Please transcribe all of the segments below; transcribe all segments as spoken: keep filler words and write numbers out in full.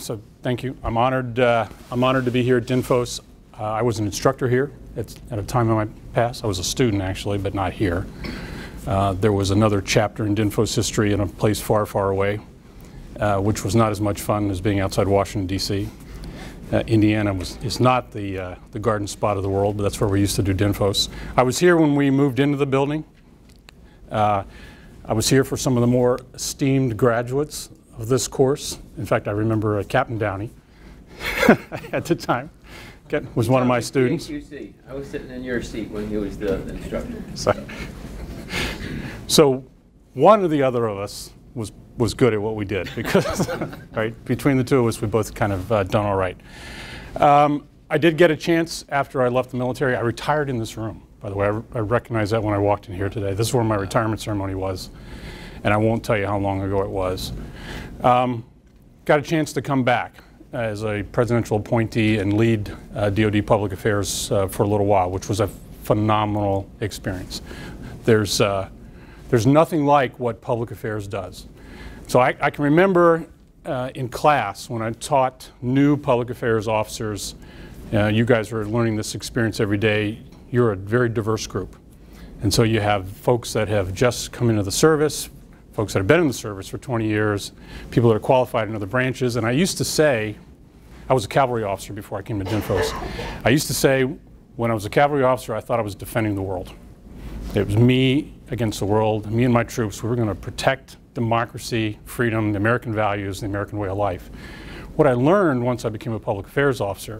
so thank you. I'm honored. Uh, I'm honored to be here at DINFOS. Uh, I was an instructor here at, at a time in my past. I was a student actually, but not here. Uh, there was another chapter in DINFOS history in a place far, far away, uh, which was not as much fun as being outside Washington, D C Uh, Indiana was, is not the, uh, the garden spot of the world, but that's where we used to do DINFOS. I was here when we moved into the building. Uh, I was here for some of the more esteemed graduates of this course. In fact, I remember uh, Captain Downey at the time was one of my students. I was sitting in your seat when he was the instructor. So, so one or the other of us was was good at what we did because, right, between the two of us, we both kind of uh, done all right. Um, I did get a chance after I left the military. I retired in this room, by the way. I, I recognize that when I walked in here today. This is where my retirement ceremony was, and I won't tell you how long ago it was. Um, got a chance to come back as a presidential appointee and lead uh, D O D public affairs uh, for a little while, which was a phenomenal experience. There's, uh, there's nothing like what public affairs does. So I, I can remember uh, in class when I taught new public affairs officers, uh, you guys are learning this experience every day. You're a very diverse group. And so you have folks that have just come into the service, folks that have been in the service for twenty years, people that are qualified in other branches. And I used to say, I was a cavalry officer before I came to DINFOS. I used to say when I was a cavalry officer, I thought I was defending the world. It was me against the world, me and my troops. We were going to protect democracy, freedom, the American values, the American way of life. What I learned once I became a public affairs officer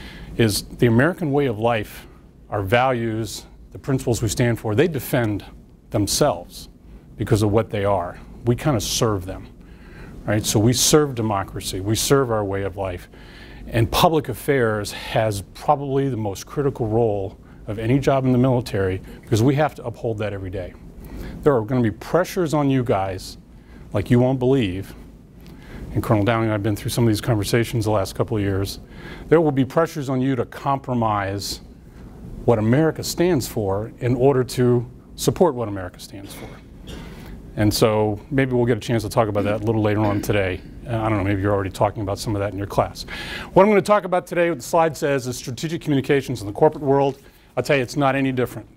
is the American way of life, our values, the principles we stand for, they defend themselves because of what they are. We kind of serve them, right? So we serve democracy, we serve our way of life. And public affairs has probably the most critical role of any job in the military because we have to uphold that every day. There are going to be pressures on you guys like you won't believe, and Colonel Downing and I have been through some of these conversations the last couple of years. There will be pressures on you to compromise what America stands for in order to support what America stands for. And so maybe we'll get a chance to talk about that a little later on today. Uh, I don't know, maybe you're already talking about some of that in your class. What I'm going to talk about today, what the slide says, is strategic communications in the corporate world. I'll tell you, it's not any different.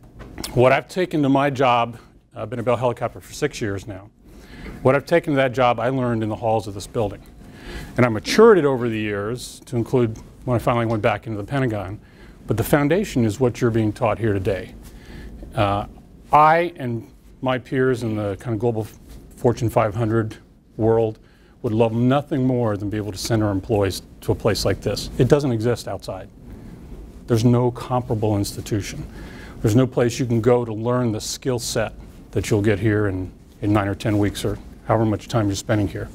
What I've taken to my job, I've been a Bell helicopter for six years now. What I've taken to that job, I learned in the halls of this building. And I matured it over the years to include when I finally went back into the Pentagon. But the foundation is what you're being taught here today. Uh, I and my peers in the kind of global Fortune five hundred world would love nothing more than be able to send our employees to a place like this. It doesn't exist outside. There's no comparable institution. There's no place you can go to learn the skill set that you'll get here in, in nine or ten weeks or however much time you're spending here.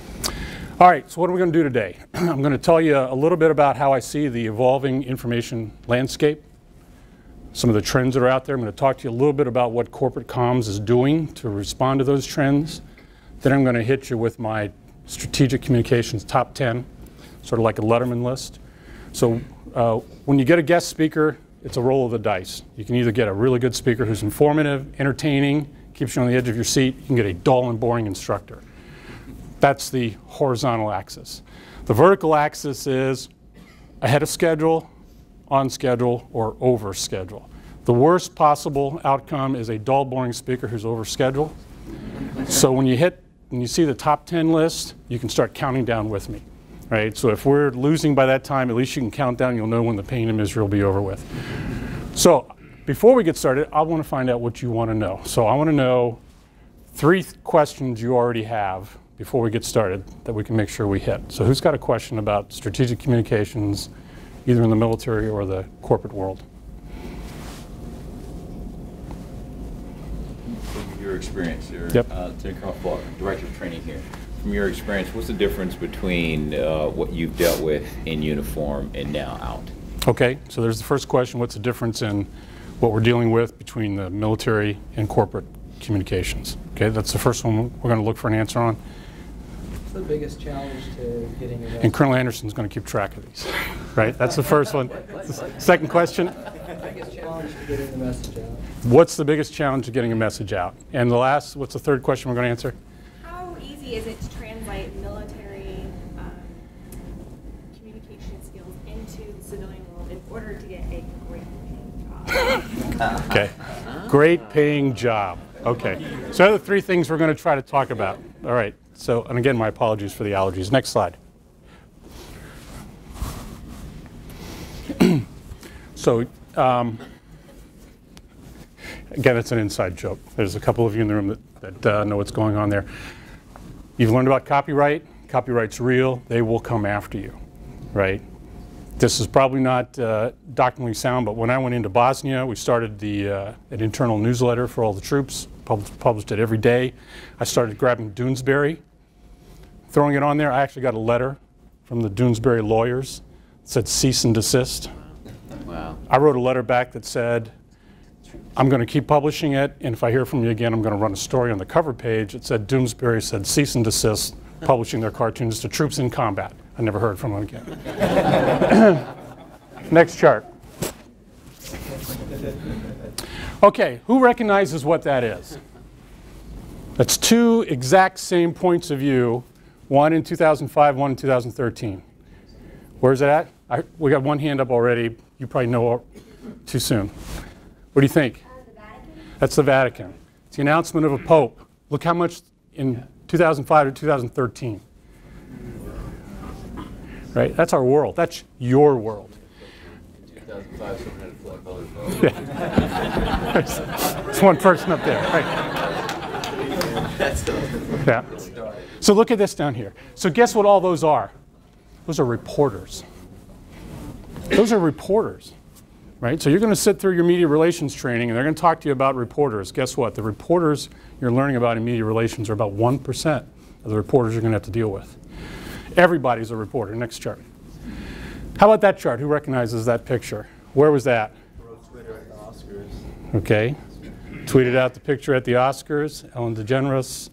All right, so what are we going to do today? I'm going to tell you a little bit about how I see the evolving information landscape, some of the trends that are out there. I'm going to talk to you a little bit about what corporate comms is doing to respond to those trends. Then I'm going to hit you with my strategic communications top ten, sort of like a Letterman list. So uh, when you get a guest speaker, it's a roll of the dice. You can either get a really good speaker who's informative, entertaining, keeps you on the edge of your seat. You can get a dull and boring instructor. That's the horizontal axis. The vertical axis is ahead of schedule, on schedule, or over schedule. The worst possible outcome is a dull, boring speaker who's over schedule. So when you hit, when you see the top ten list, you can start counting down with me. Right? So if we're losing by that time, at least you can count down. You'll know when the pain and misery will be over with. So before we get started, I want to find out what you want to know. So I want to know three questions you already have before we get started that we can make sure we hit. So who's got a question about strategic communications, either in the military or the corporate world? From your experience, your yep. uh, Director of Training here. From your experience, what's the difference between uh, what you've dealt with in uniform and now out? Okay, so there's the first question. What's the difference in what we're dealing with between the military and corporate communications? Okay, that's the first one we're going to look for an answer on. What's the biggest challenge to getting a message? And Colonel Anderson's going to keep track of these, right? That's the first one. Second question. What's the biggest challenge to getting the message out? What's the biggest challenge to getting a message out? And the last, what's the third question we're going to answer? How easy is it to translate military um, civilian world in order to get a great paying job? Okay. Great paying job. Okay. So the three things we're going to try to talk about. All right. So, and again, my apologies for the allergies. Next slide. So, um, again, it's an inside joke. There's a couple of you in the room that, that uh, know what's going on there. You've learned about copyright. Copyright's real. They will come after you, right? This is probably not uh, doctrinally sound, but when I went into Bosnia, we started the, uh, an internal newsletter for all the troops, pub published it every day. I started grabbing Doonesbury, throwing it on there. I actually got a letter from the Doonesbury lawyers that said cease and desist. Wow. I wrote a letter back that said, I'm going to keep publishing it, and if I hear from you again, I'm going to run a story on the cover page. It said Doonesbury said cease and desist, publishing their cartoons to troops in combat. I never heard from them again. Next chart. Okay, who recognizes what that is? That's two exact same points of view, one in two thousand five, one in two thousand thirteen. Where's it at? I, we got one hand up already. You probably know too soon. What do you think? Uh, the Vatican? That's the Vatican. It's the announcement of a pope. Look how much in two thousand five to two thousand thirteen. Right? That's our world. That's your world. In two thousand five, someone had a flag colored vote. Yeah. there's, there's one person up there. Right. That's the Yeah. So look at this down here. So guess what all those are? Those are reporters. Those are reporters. Right? So you're going to sit through your media relations training, and they're going to talk to you about reporters. Guess what? The reporters you're learning about in media relations are about one percent of the reporters you're going to have to deal with. Everybody's a reporter. Next chart. How about that chart? Who recognizes that picture? Where was that? Wrote Twitter at the Oscars. Okay. Tweeted out the picture at the Oscars. Ellen DeGeneres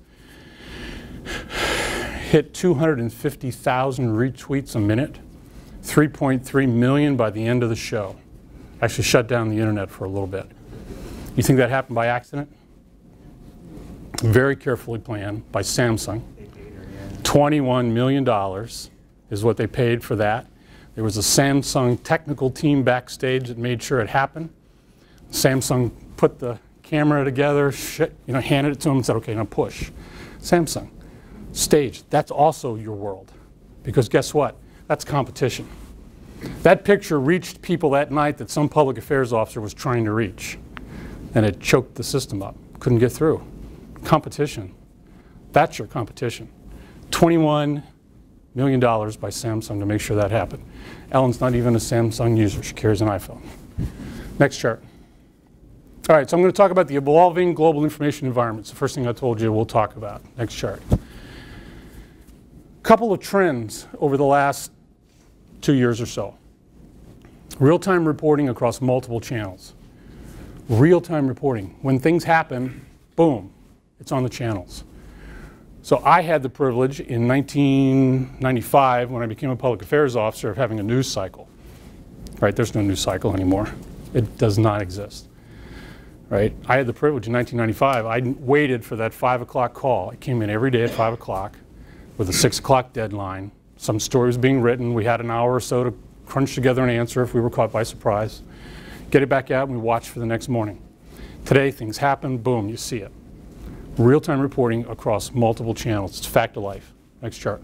hit two hundred fifty thousand retweets a minute, three point three million by the end of the show. Actually shut down the internet for a little bit. You think that happened by accident? Very carefully planned by Samsung. twenty-one million dollars is what they paid for that. There was a Samsung technical team backstage that made sure it happened. Samsung put the camera together, shit, you know, handed it to them and said, okay, now push. Samsung. Stage. That's also your world. Because guess what? That's competition. That picture reached people that night that some public affairs officer was trying to reach. And it choked the system up. Couldn't get through. Competition. That's your competition. twenty-one million dollars by Samsung to make sure that happened. Ellen's not even a Samsung user. She carries an iPhone. Next chart. All right, so I'm going to talk about the evolving global information environment. It's the first thing I told you we'll talk about. Next chart. Couple of trends over the last two years or so. Real-time reporting across multiple channels. Real-time reporting. When things happen, boom, it's on the channels. So I had the privilege in nineteen ninety-five, when I became a public affairs officer, of having a news cycle. Right? There's no news cycle anymore. It does not exist. Right? I had the privilege in nineteen ninety-five. I waited for that five o'clock call. It came in every day at five o'clock with a six o'clock deadline. Some story was being written. We had an hour or so to crunch together an answer if we were caught by surprise. Get it back out, and we watch for the next morning. Today, things happen. Boom, you see it. Real-time reporting across multiple channels. It's a fact of life. Next chart.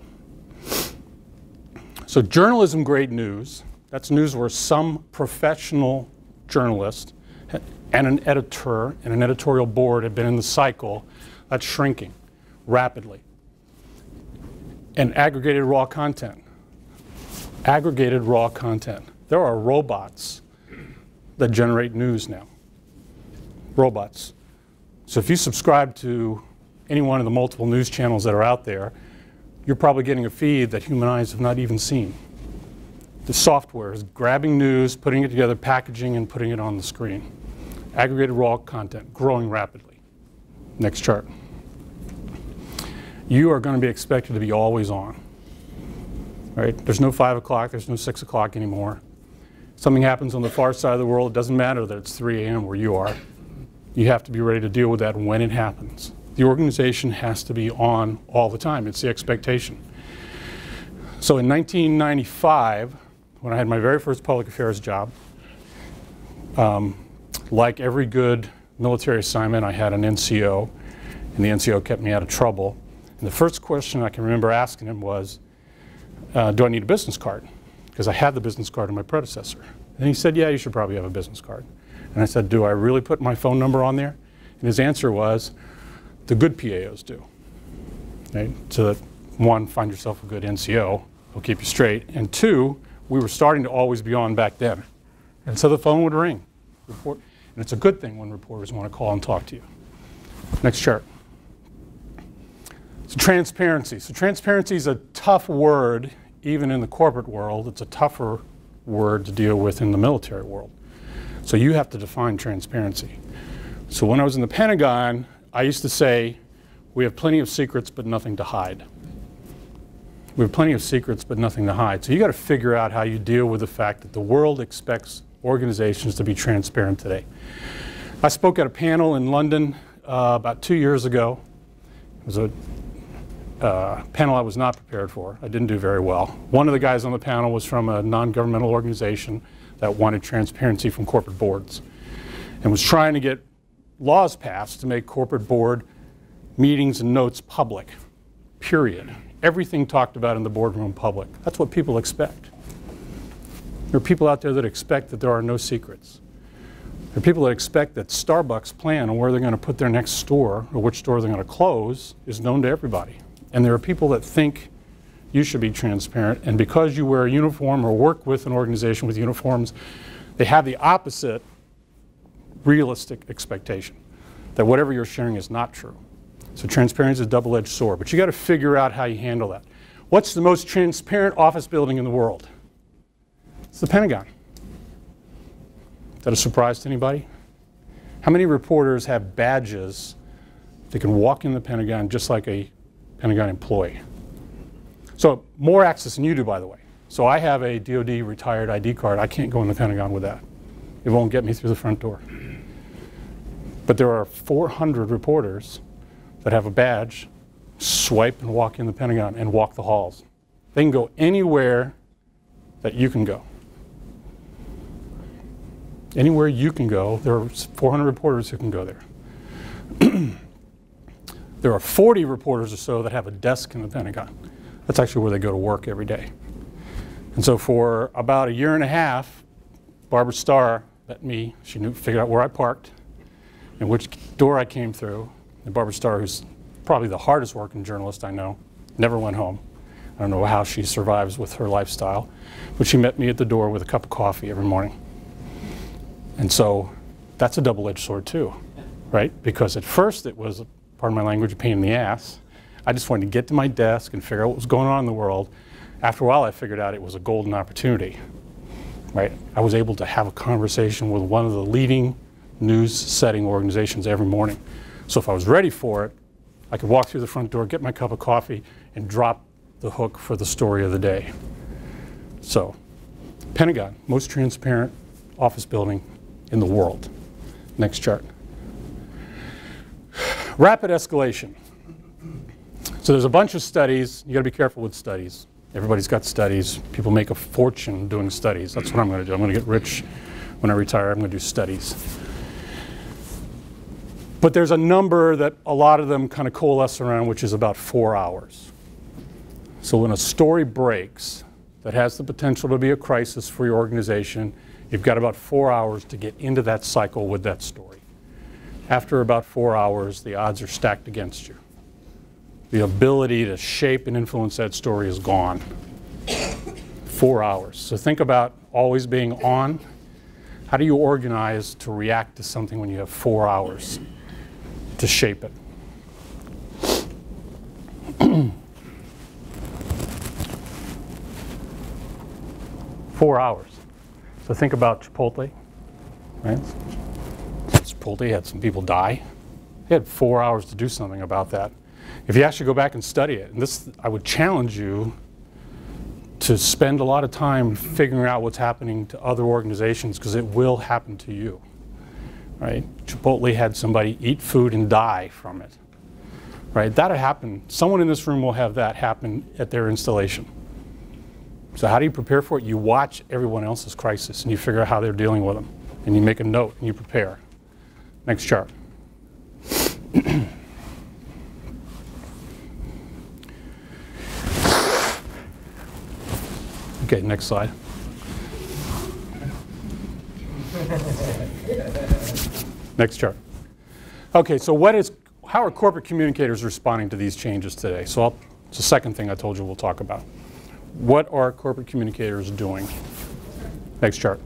So journalism-grade news, that's news where some professional journalist and an editor and an editorial board have been in the cycle. That's shrinking rapidly. And aggregated raw content. Aggregated raw content. There are robots that generate news now. Robots. So if you subscribe to any one of the multiple news channels that are out there, you're probably getting a feed that human eyes have not even seen. The software is grabbing news, putting it together, packaging, and putting it on the screen. Aggregated raw content, growing rapidly. Next chart. You are going to be expected to be always on. Right? There's no five o'clock, there's no six o'clock anymore. Something happens on the far side of the world, it doesn't matter that it's three A M where you are. You have to be ready to deal with that when it happens. The organization has to be on all the time. It's the expectation. So in nineteen ninety-five, when I had my very first public affairs job, um, like every good military assignment, I had an N C O, and the N C O kept me out of trouble. And the first question I can remember asking him was, uh, do I need a business card? Because I had the business card of my predecessor. And he said, yeah, you should probably have a business card. And I said, do I really put my phone number on there? And his answer was, the good P A Os do. Right? So that, one, find yourself a good N C O, he'll keep you straight. And two, we were starting to always be on back then. And so the phone would ring. Report, and it's a good thing when reporters want to call and talk to you. Next chart. So transparency. So transparency is a tough word, even in the corporate world. It's a tougher word to deal with in the military world. So you have to define transparency. So when I was in the Pentagon, I used to say, we have plenty of secrets, but nothing to hide. We have plenty of secrets, but nothing to hide. So you got to figure out how you deal with the fact that the world expects organizations to be transparent today. I spoke at a panel in London uh, about two years ago. It was a uh, panel I was not prepared for. I didn't do very well. One of the guys on the panel was from a non-governmental organization that wanted transparency from corporate boards and was trying to get laws passed to make corporate board meetings and notes public, period. Everything talked about in the boardroom public. That's what people expect. There are people out there that expect that there are no secrets. There are people that expect that Starbucks' plan on where they're going to put their next store or which store they're going to close is known to everybody. And there are people that think you should be transparent, and because you wear a uniform or work with an organization with uniforms, they have the opposite realistic expectation, that whatever you're sharing is not true. So transparency is a double-edged sword, but you got to figure out how you handle that. What's the most transparent office building in the world? It's the Pentagon. Is that a surprise to anybody? How many reporters have badges that can walk in the Pentagon just like a Pentagon employee? So more access than you do, by the way. So I have a D O D retired I D card. I can't go in the Pentagon with that. It won't get me through the front door. But there are four hundred reporters that have a badge, swipe and walk in the Pentagon and walk the halls. They can go anywhere that you can go. Anywhere you can go, there are four hundred reporters who can go there. There are forty reporters or so that have a desk in the Pentagon. That's actually where they go to work every day. And so for about a year and a half, Barbara Starr met me. She knew, figured out where I parked and which door I came through. And Barbara Starr, who's probably the hardest working journalist I know, never went home. I don't know how she survives with her lifestyle, but she met me at the door with a cup of coffee every morning. And so that's a double-edged sword too, right? Because at first it was, pardon my language, a pain in the ass. I just wanted to get to my desk and figure out what was going on in the world. After a while, I figured out it was a golden opportunity, right? I was able to have a conversation with one of the leading news-setting organizations every morning. So if I was ready for it, I could walk through the front door, get my cup of coffee, and drop the hook for the story of the day. So, Pentagon, most transparent office building in the world. Next chart. Rapid escalation. So there's a bunch of studies. You got to be careful with studies. Everybody's got studies. People make a fortune doing studies. That's what I'm going to do. I'm going to get rich when I retire. I'm going to do studies. But there's a number that a lot of them kind of coalesce around, which is about four hours. So when a story breaks that has the potential to be a crisis for your organization, you've got about four hours to get into that cycle with that story. After about four hours, the odds are stacked against you. The ability to shape and influence that story is gone. Four hours. So think about always being on. How do you organize to react to something when you have four hours to shape it? Four hours. So think about Chipotle, right? Chipotle had some people die. They had four hours to do something about that. If you actually go back and study it, and this, I would challenge you to spend a lot of time figuring out what's happening to other organizations, because it will happen to you, right? Chipotle had somebody eat food and die from it, right? That'll happen. Someone in this room will have that happen at their installation. So how do you prepare for it? You watch everyone else's crisis and you figure out how they're dealing with them. And you make a note and you prepare. Next chart. Okay, next slide. Next chart. Okay, so what is, how are corporate communicators responding to these changes today? So I'll, it's the second thing I told you we'll talk about. What are corporate communicators doing? Next chart.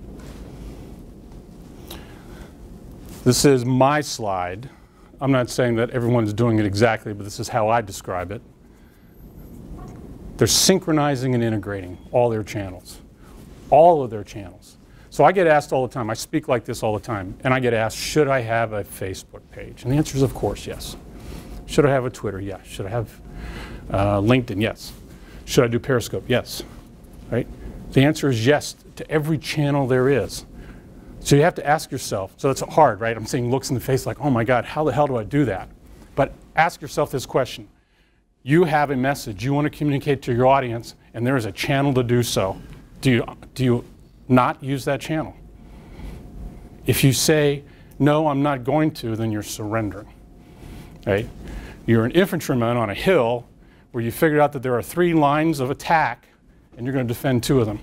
This is my slide. I'm not saying that everyone's doing it exactly, but this is how I describe it. They're synchronizing and integrating all their channels, all of their channels. So I get asked all the time, I speak like this all the time, and I get asked, should I have a Facebook page? And the answer is, of course, yes. Should I have a Twitter? Yes. Should I have uh, LinkedIn? Yes. Should I do Periscope? Yes. Right? The answer is yes to every channel there is. So you have to ask yourself, so it's hard, right? I'm seeing looks in the face like, oh my God, how the hell do I do that? But ask yourself this question. You have a message you want to communicate to your audience, and there is a channel to do so. Do you, do you not use that channel? If you say, no, I'm not going to, then you're surrendering, right? You're an infantryman on a hill where you figured out that there are three lines of attack, and you're going to defend two of them.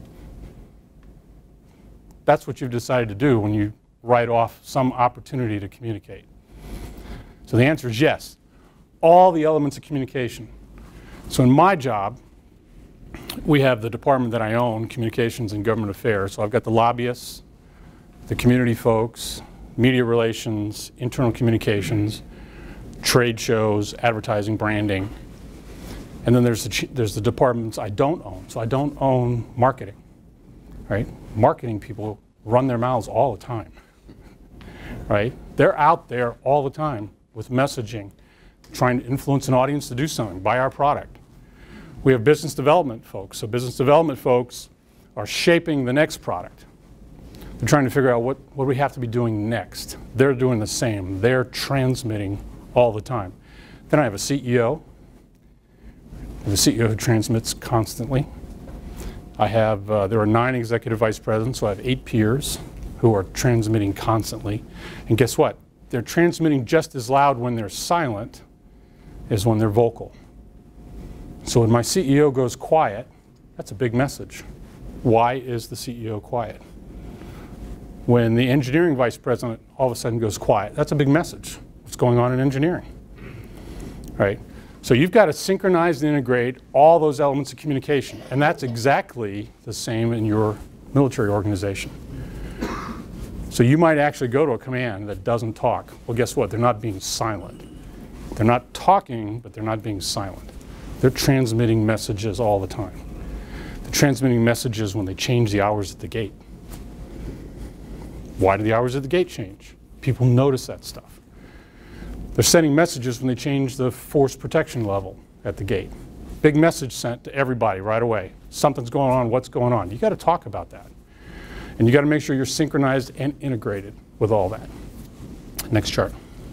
That's what you've decided to do when you write off some opportunity to communicate. So the answer is yes. All the elements of communication. So in my job, we have the department that I own, Communications and Government Affairs. So I've got the lobbyists, the community folks, media relations, internal communications, trade shows, advertising, branding. And then there's the, there's the departments I don't own. So I don't own marketing, right? Marketing people run their mouths all the time, right? They're out there all the time with messaging, trying to influence an audience to do something, buy our product. We have business development folks. So business development folks are shaping the next product. They're trying to figure out what, what we have to be doing next. They're doing the same. They're transmitting all the time. Then I have a C E O. I have a C E O who transmits constantly. I have, uh, there are nine executive vice presidents, so I have eight peers who are transmitting constantly. And guess what? They're transmitting just as loud when they're silent as when they're vocal. So when my C E O goes quiet, that's a big message. Why is the C E O quiet? When the engineering vice president all of a sudden goes quiet, that's a big message. What's going on in engineering? Right? So you've got to synchronize and integrate all those elements of communication. And that's exactly the same in your military organization. So you might actually go to a command that doesn't talk. Well, guess what? They're not being silent. They're not talking, but they're not being silent. They're transmitting messages all the time. They're transmitting messages when they change the hours at the gate. Why do the hours at the gate change? People notice that stuff. They're sending messages when they change the force protection level at the gate. Big message sent to everybody right away. Something's going on, what's going on? You got to talk about that. And you got to make sure you're synchronized and integrated with all that. Next chart.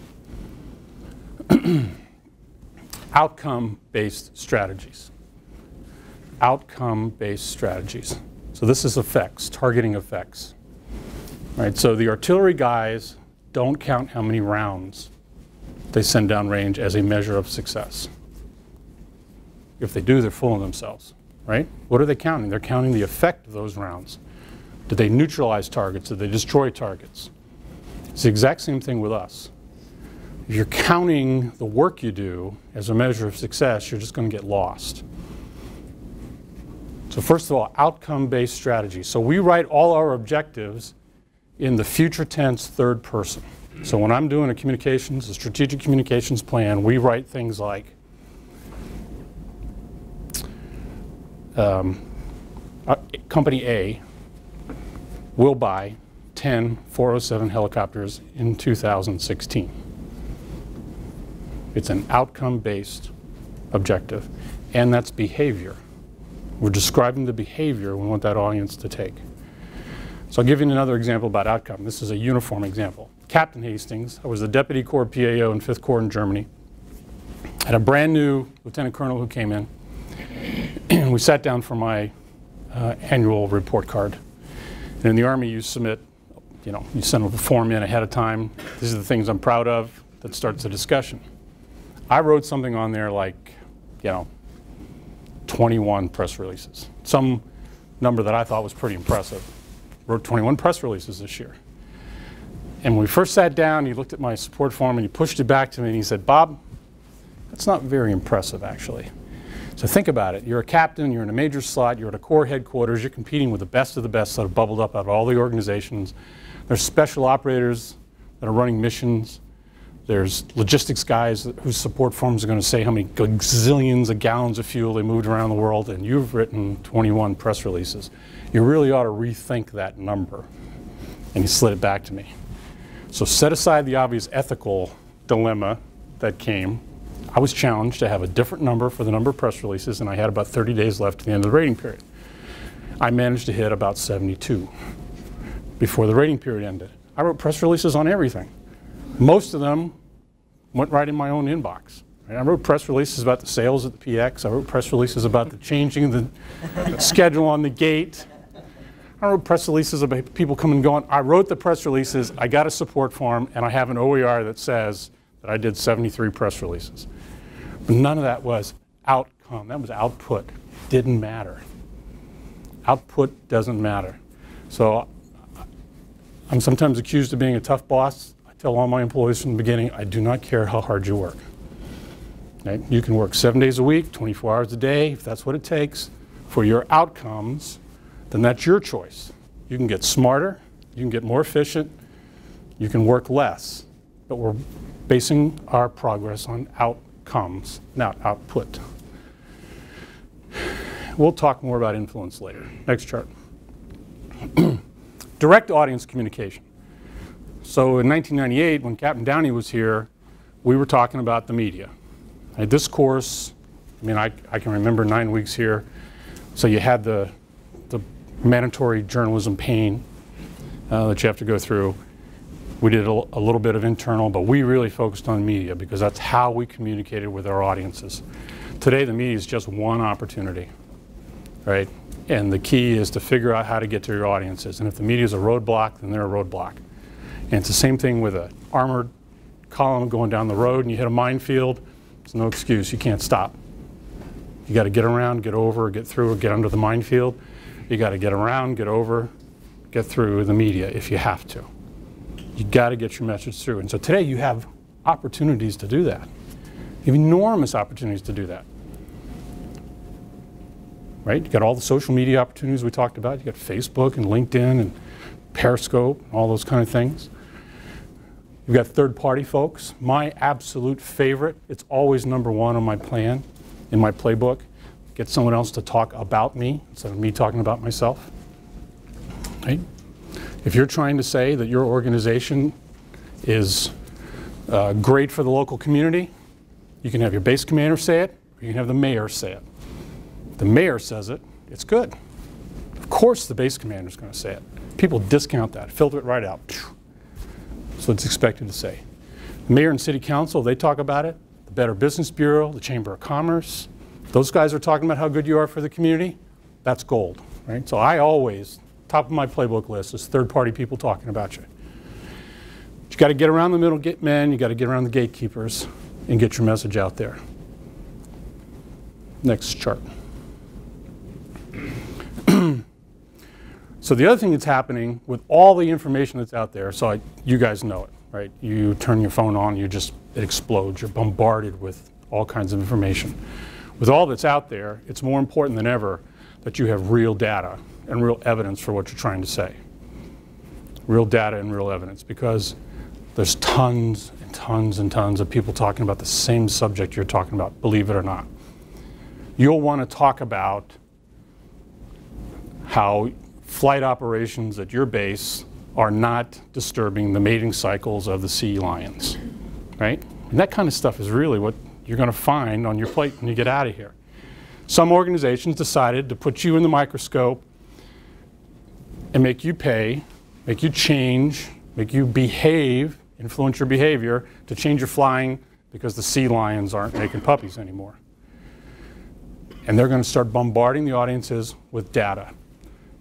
Outcome-based strategies. Outcome-based strategies. So this is effects, targeting effects. Right, so the artillery guys don't count how many rounds they send downrange as a measure of success. If they do, they're fooling themselves, right? What are they counting? They're counting the effect of those rounds. Did they neutralize targets? Did they destroy targets? It's the exact same thing with us. If you're counting the work you do as a measure of success, you're just going to get lost. So first of all, outcome-based strategy. So we write all our objectives in the future tense third person. So when I'm doing a communications, a strategic communications plan, we write things like um, uh, Company A will buy ten four oh seven helicopters in two thousand sixteen. It's an outcome-based objective, and that's behavior. We're describing the behavior we want that audience to take. So I'll give you another example about outcome. This is a uniform example. Captain Hastings, I was the Deputy Corps P A O in fifth Corps in Germany. I had a brand new lieutenant colonel who came in, and we sat down for my uh, annual report card. And in the Army, you submit, you know, you send a form in ahead of time. These are the things I'm proud of. That starts a discussion. I wrote something on there like, you know, twenty-one press releases. Some number that I thought was pretty impressive. Wrote twenty-one press releases this year. And when we first sat down, he looked at my support form and he pushed it back to me and he said, Bob, that's not very impressive actually. So think about it. You're a captain, you're in a major slot, you're at a Corps headquarters, you're competing with the best of the best that have bubbled up out of all the organizations. There's special operators that are running missions. There's logistics guys whose support forms are going to say how many gazillions of gallons of fuel they moved around the world, and you've written twenty-one press releases. You really ought to rethink that number. And he slid it back to me. So set aside the obvious ethical dilemma that came. I was challenged to have a different number for the number of press releases, and I had about thirty days left to the end of the rating period. I managed to hit about seventy-two before the rating period ended. I wrote press releases on everything. Most of them went right in my own inbox. I wrote press releases about the sales at the P X. I wrote press releases about the changing the schedule on the gate. I wrote press releases about people coming and going. I wrote the press releases. I got a support form, and I have an O E R that says that I did seventy-three press releases. But none of that was outcome. That was output. Didn't matter. Output doesn't matter. So I'm sometimes accused of being a tough boss. Tell all my employees from the beginning, I do not care how hard you work. Right? You can work seven days a week, twenty-four hours a day, if that's what it takes for your outcomes, then that's your choice. You can get smarter, you can get more efficient, you can work less, but we're basing our progress on outcomes, not output. We'll talk more about influence later. Next chart. Direct audience communication. So in nineteen ninety-eight, when Captain Downey was here, we were talking about the media. Right, this course, I mean, I, I can remember nine weeks here. So you had the, the mandatory journalism pain uh, that you have to go through. We did a, a little bit of internal, but we really focused on media because that's how we communicated with our audiences. Today, the media is just one opportunity, right? And the key is to figure out how to get to your audiences. And if the media is a roadblock, then they're a roadblock. And it's the same thing with an armored column going down the road and you hit a minefield. There's no excuse. You can't stop. You got to get around, get over, get through, or get under the minefield. You got to get around, get over, get through the media if you have to. You got to get your message through. And so today you have opportunities to do that. You have enormous opportunities to do that. Right? You got all the social media opportunities we talked about. You got Facebook and LinkedIn and Periscope, all those kind of things. You've got third-party folks. My absolute favorite, it's always number one on my plan, in my playbook, get someone else to talk about me instead of me talking about myself. Right? If you're trying to say that your organization is uh, great for the local community, you can have your base commander say it, or you can have the mayor say it. If the mayor says it, it's good. Of course the base commander is going to say it. People discount that, filter it right out. So it's expected to say. The mayor and city council, they talk about it. The Better Business Bureau, the Chamber of Commerce, those guys are talking about how good you are for the community. That's gold, right? So I always, top of my playbook list is third-party people talking about you. But you got to get around the middle men, you got to get around the gatekeepers and get your message out there. Next chart. So the other thing that's happening with all the information that's out there, so I, you guys know it, right? You turn your phone on, you just, it explodes. You're bombarded with all kinds of information. With all that's out there, it's more important than ever that you have real data and real evidence for what you're trying to say. Real data and real evidence, because there's tons and tons and tons of people talking about the same subject you're talking about, believe it or not. You'll want to talk about how flight operations at your base are not disturbing the mating cycles of the sea lions, right? And that kind of stuff is really what you're going to find on your plate when you get out of here. Some organizations decided to put you in the microscope and make you pay, make you change, make you behave, influence your behavior to change your flying because the sea lions aren't making puppies anymore. And they're going to start bombarding the audiences with data.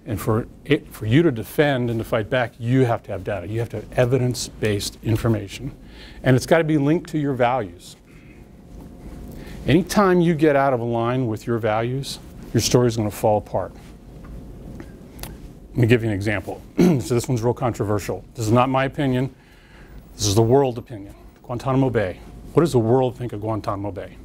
And for, it, for you to defend and to fight back, you have to have data. You have to have evidence-based information. And it's got to be linked to your values. Anytime you get out of line with your values, your story is going to fall apart. Let me give you an example. So this one's real controversial. This is not my opinion. This is the world opinion. Guantanamo Bay. What does the world think of Guantanamo Bay?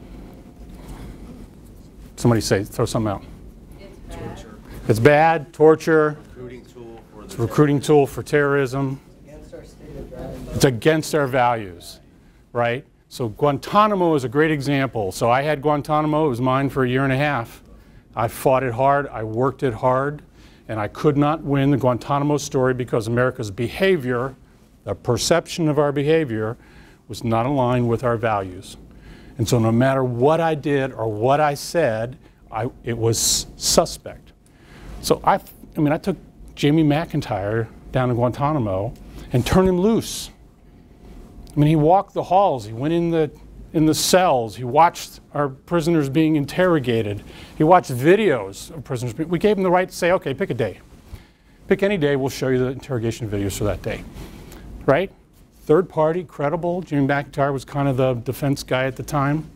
Somebody say, throw something out. It's bad. It's bad, torture. Recruiting tool for the It's a recruiting tool for terrorism. Against our state of values. It's against our values, right? So Guantanamo is a great example. So I had Guantanamo. It was mine for a year and a half. I fought it hard. I worked it hard. And I could not win the Guantanamo story because America's behavior, the perception of our behavior, was not aligned with our values. And so no matter what I did or what I said, I, it was suspect. So I, I mean, I took Jamie McIntyre down to Guantanamo and turned him loose. I mean, he walked the halls, he went in the, in the cells, he watched our prisoners being interrogated, he watched videos of prisoners. We gave him the right to say, okay, pick a day. Pick any day, we'll show you the interrogation videos for that day, right? Third party, credible. Jamie McIntyre was kind of the defense guy at the time.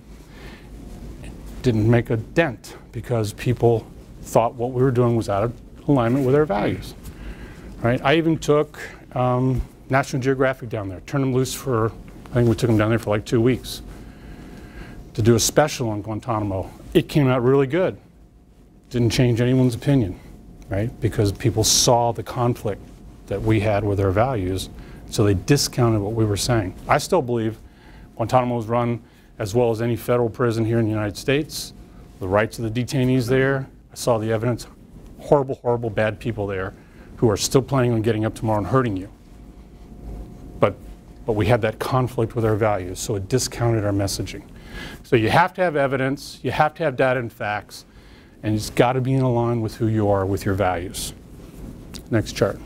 Didn't make a dent because people thought what we were doing was out of alignment with our values, right? I even took um, National Geographic down there, turned them loose for, I think we took them down there for like two weeks to do a special on Guantanamo. It came out really good. Didn't change anyone's opinion, right? Because people saw the conflict that we had with our values, so they discounted what we were saying. I still believe Guantanamo is run as well as any federal prison here in the United States. The rights of the detainees there, I saw the evidence, horrible, horrible, bad people there who are still planning on getting up tomorrow and hurting you. But, but we had that conflict with our values, so it discounted our messaging. So you have to have evidence, you have to have data and facts, and it's got to be in line with who you are, with your values. Next chart.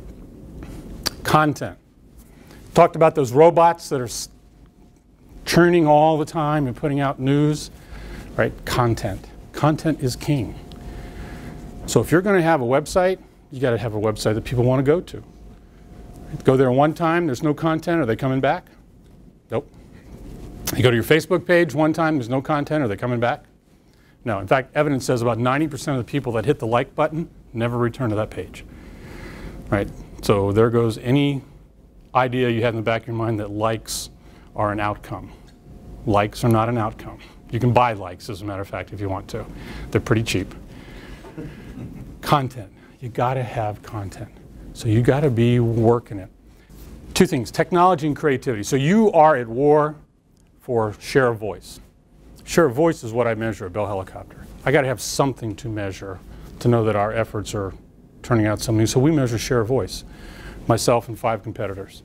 Content. Talked about those robots that are churning all the time and putting out news, right? Content. Content is king. So if you're going to have a website, you got to have a website that people want to go to. Go there one time, there's no content, are they coming back? Nope. You go to your Facebook page one time, there's no content, are they coming back? No. In fact, evidence says about ninety percent of the people that hit the like button never return to that page. Right? So there goes any idea you had in the back of your mind that likes are an outcome. Likes are not an outcome. You can buy likes, as a matter of fact, if you want to. They're pretty cheap. Content. You got to have content. So you got to be working it. Two things, technology and creativity. So you are at war for share of voice. Share of voice is what I measure at Bell Helicopter. I got to have something to measure to know that our efforts are turning out something. So we measure share of voice, myself and five competitors.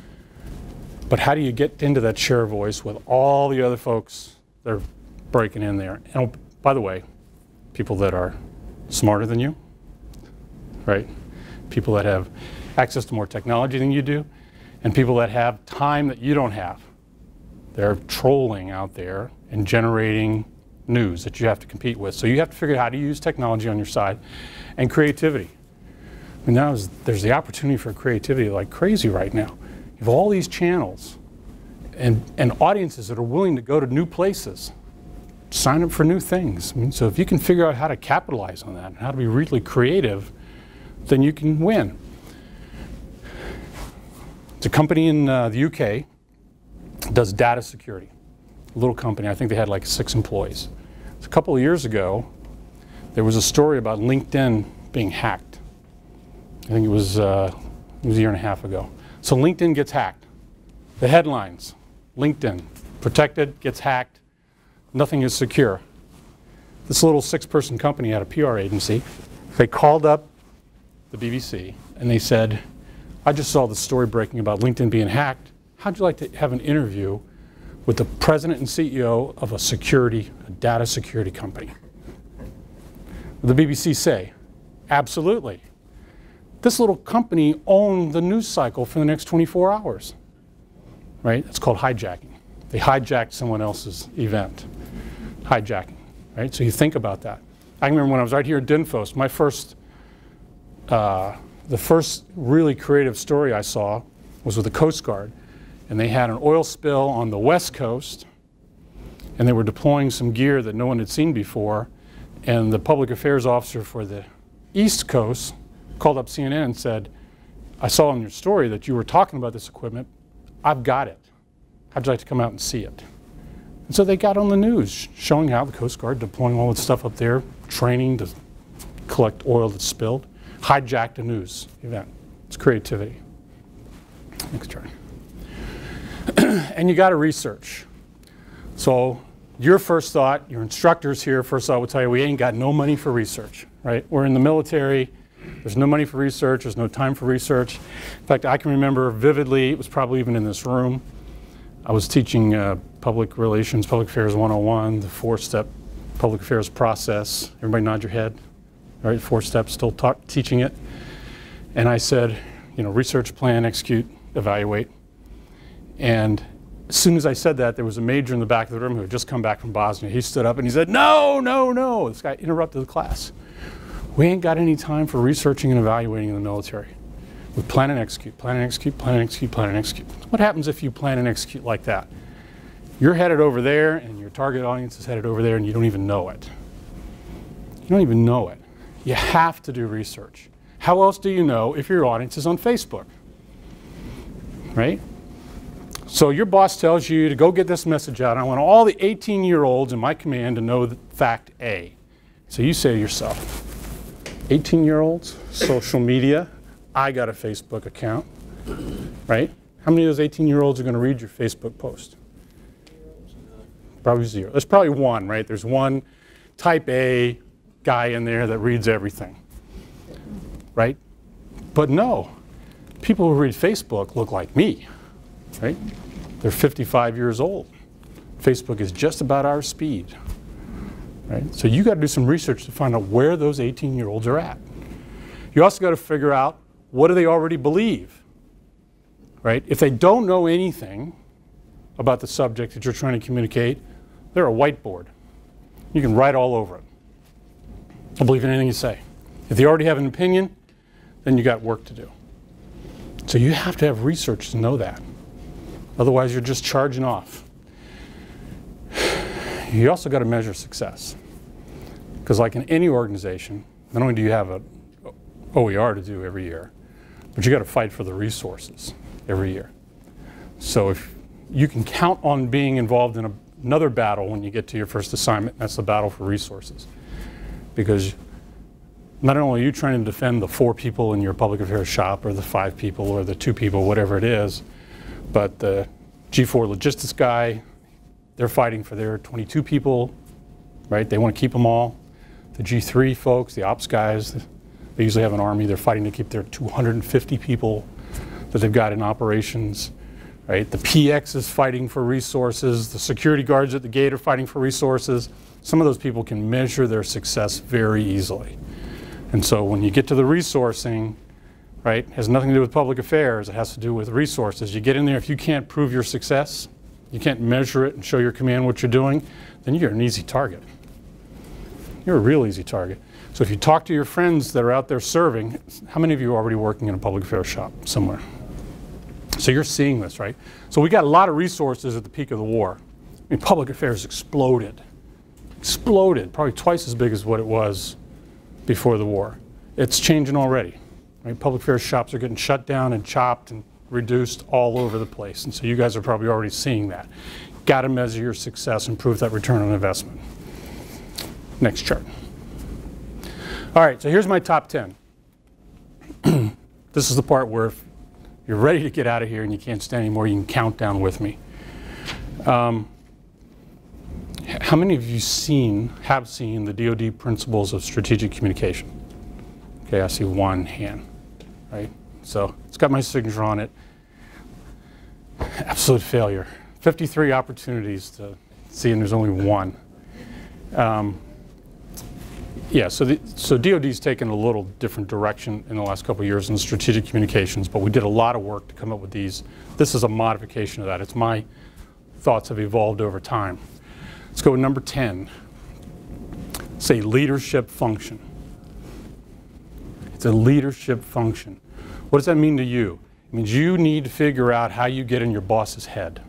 But how do you get into that share of voice with all the other folks that are breaking in there? And by the way, people that are smarter than you, right? People that have access to more technology than you do, and people that have time that you don't have. They're trolling out there and generating news that you have to compete with. So you have to figure out how to use technology on your side and creativity. I mean, now is, there's the opportunity for creativity like crazy right now. You have all these channels and, and audiences that are willing to go to new places, sign up for new things. I mean, so if you can figure out how to capitalize on that and how to be really creative, then you can win. It's a company in uh, the U K that does data security. A little company, I think they had like six employees. A couple of years ago, there was a story about LinkedIn being hacked. I think it was, uh, it was a year and a half ago. So LinkedIn gets hacked. The headlines, LinkedIn, protected, gets hacked, nothing is secure. This little six-person company had a P R agency. They called up the B B C and they said, I just saw the story breaking about LinkedIn being hacked. How'd you like to have an interview with the president and C E O of a security, a data security company? The B B C say, absolutely. This little company owned the news cycle for the next twenty-four hours, right? It's called hijacking. They hijacked someone else's event, hijacking, right? So you think about that. I remember when I was right here at DINFOS, my first uh, the first really creative story I saw was with the Coast Guard. And they had an oil spill on the West Coast, and they were deploying some gear that no one had seen before. And the public affairs officer for the East Coast called up C N N and said, I saw in your story that you were talking about this equipment. I've got it. How'd you like to come out and see it? And so they got on the news showing how the Coast Guard deploying all the stuff up there, training to collect oil that's spilled, hijacked a news event. It's creativity. Next chart. And you got to research. So your first thought, your instructors here, first thought will tell you we ain't got no money for research, right? We're in the military. There's no money for research. There's no time for research. In fact, I can remember vividly, it was probably even in this room, I was teaching uh, public relations, public affairs one oh one, the four-step public affairs process. Everybody nod your head, all right? Four steps, still talk, teaching it. And I said, you know, research, plan, execute, evaluate. And as soon as I said that, there was a major in the back of the room who had just come back from Bosnia. He stood up and he said, no, no, no. This guy interrupted the class. We ain't got any time for researching and evaluating in the military. We plan and execute, plan and execute, plan and execute, plan and execute. What happens if you plan and execute like that? You're headed over there and your target audience is headed over there and you don't even know it. You don't even know it. You have to do research. How else do you know if your audience is on Facebook? Right? So your boss tells you to go get this message out. I want all the eighteen year olds in my command to know the fact A. So you say to yourself, eighteen year olds, social media, I got a Facebook account, right? How many of those eighteen year olds are going to read your Facebook post? Probably zero. There's probably one, right? There's one type A guy in there that reads everything, right? But no, people who read Facebook look like me, right? They're fifty-five years old. Facebook is just about our speed, right? So you got to do some research to find out where those eighteen year olds are at. You also got to figure out, what do they already believe, right? If they don't know anything about the subject that you're trying to communicate, they're a whiteboard. You can write all over it. They'll believe in anything you say. If they already have an opinion, then you got work to do. So you have to have research to know that. Otherwise, you're just charging off. You also got to measure success. Because like in any organization, not only do you have a O E R to do every year, but you got to fight for the resources every year. So if you can count on being involved in a, another battle when you get to your first assignment, that's the battle for resources. Because not only are you trying to defend the four people in your public affairs shop, or the five people, or the two people, whatever it is, but the G four logistics guy, they're fighting for their twenty-two people, right? They want to keep them all. The G three folks, the ops guys, they usually have an army. They're fighting to keep their two hundred fifty people that they've got in operations, right? The P X is fighting for resources. The security guards at the gate are fighting for resources. Some of those people can measure their success very easily. And so when you get to the resourcing, right, it has nothing to do with public affairs. It has to do with resources. You get in there, if you can't prove your success, you can't measure it and show your command what you're doing, then you're an easy target. You're a real easy target. So if you talk to your friends that are out there serving, how many of you are already working in a public affairs shop somewhere? So you're seeing this, right? So we got a lot of resources at the peak of the war. I mean, public affairs exploded. Exploded, probably twice as big as what it was before the war. It's changing already, right? Public affairs shops are getting shut down and chopped and reduced all over the place. And so you guys are probably already seeing that. Got to measure your success and prove that return on investment. Next chart. All right, so here's my top ten. This is the part where if you're ready to get out of here and you can't stand anymore, you can count down with me. Um, how many of you seen, have seen the D O D principles of strategic communication? Okay, I see one hand, right? So it's got my signature on it. Absolute failure. fifty-three opportunities to see, and there's only one. Um, Yeah, so, the, so D O D's taken a little different direction in the last couple of years in strategic communications, but we did a lot of work to come up with these. This is a modification of that. It's my thoughts have evolved over time. Let's go with number ten. Say leadership function. It's a leadership function. What does that mean to you? It means you need to figure out how you get in your boss's head.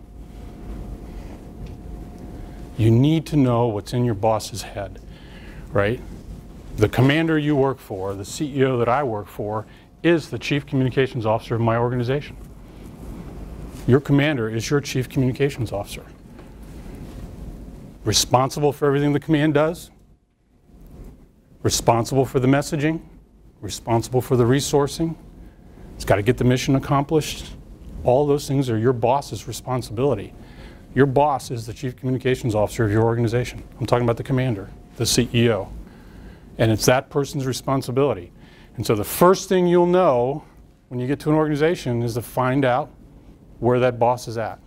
You need to know what's in your boss's head, right? The commander you work for, the C E O that I work for, is the chief communications officer of my organization. Your commander is your chief communications officer. Responsible for everything the command does, responsible for the messaging, responsible for the resourcing. It's got to get the mission accomplished. All those things are your boss's responsibility. Your boss is the chief communications officer of your organization. I'm talking about the commander, the C E O. And it's that person's responsibility. And so the first thing you'll know when you get to an organization is to find out where that boss is at.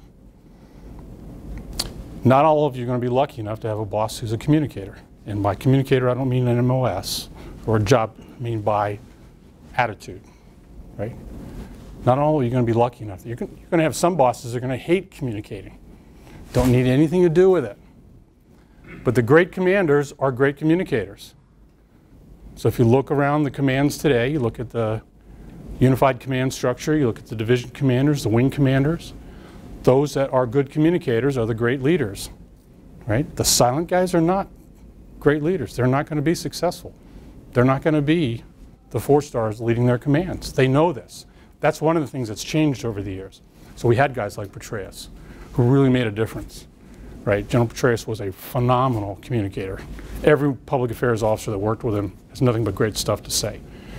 Not all of you are going to be lucky enough to have a boss who's a communicator. And by communicator, I don't mean an M O S or a job, I mean by attitude, right? Not all of you are going to be lucky enough. You're going to have some bosses that are going to hate communicating. Don't need anything to do with it. But the great commanders are great communicators. So if you look around the commands today, you look at the unified command structure, you look at the division commanders, the wing commanders, those that are good communicators are the great leaders, right? The silent guys are not great leaders. They're not going to be successful. They're not going to be the four stars leading their commands. They know this. That's one of the things that's changed over the years. So we had guys like Petraeus who really made a difference, right? General Petraeus was a phenomenal communicator. Every public affairs officer that worked with him has nothing but great stuff to say.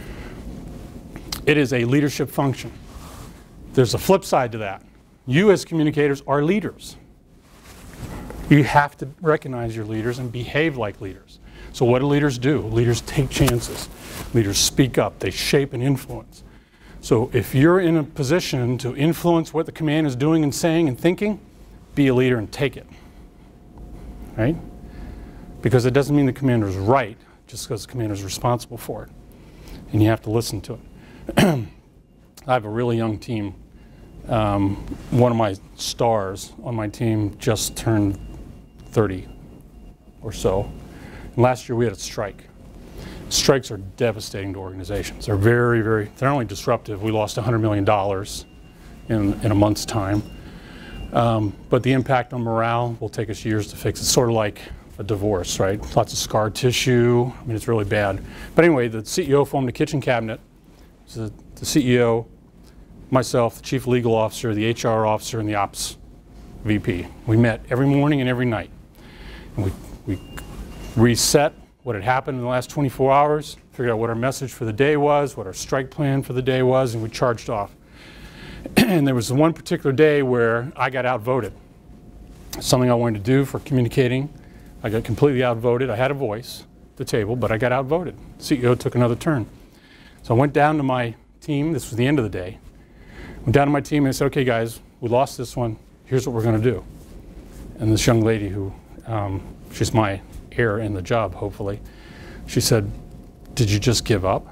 It is a leadership function. There's a flip side to that. You as communicators are leaders. You have to recognize your leaders and behave like leaders. So what do leaders do? Leaders take chances. Leaders speak up. They shape and influence. So if you're in a position to influence what the command is doing and saying and thinking, be a leader and take it, right? Because it doesn't mean the commander is right, just because the commander is responsible for it. And you have to listen to it. I have a really young team. Um, one of my stars on my team just turned thirty or so. And last year we had a strike. Strikes are devastating to organizations. They're very, very, they're not only disruptive. We lost one hundred million dollars in, in a month's time. Um, but the impact on morale will take us years to fix. It's sort of like a divorce, right? Lots of scar tissue. I mean, it's really bad. But anyway, the C E O formed a kitchen cabinet. So the C E O, myself, the chief legal officer, the H R officer, and the ops V P. We met every morning and every night. And we, we reset what had happened in the last twenty-four hours, figured out what our message for the day was, what our strike plan for the day was, and we charged off. And there was one particular day where I got outvoted. Something I wanted to do for communicating. I got completely outvoted. I had a voice at the table, but I got outvoted. C E O took another turn. So I went down to my team. This was the end of the day. Went down to my team and I said, okay guys, we lost this one. Here's what we're going to do. And this young lady who, um, she's my heir in the job, hopefully, she said, did you just give up?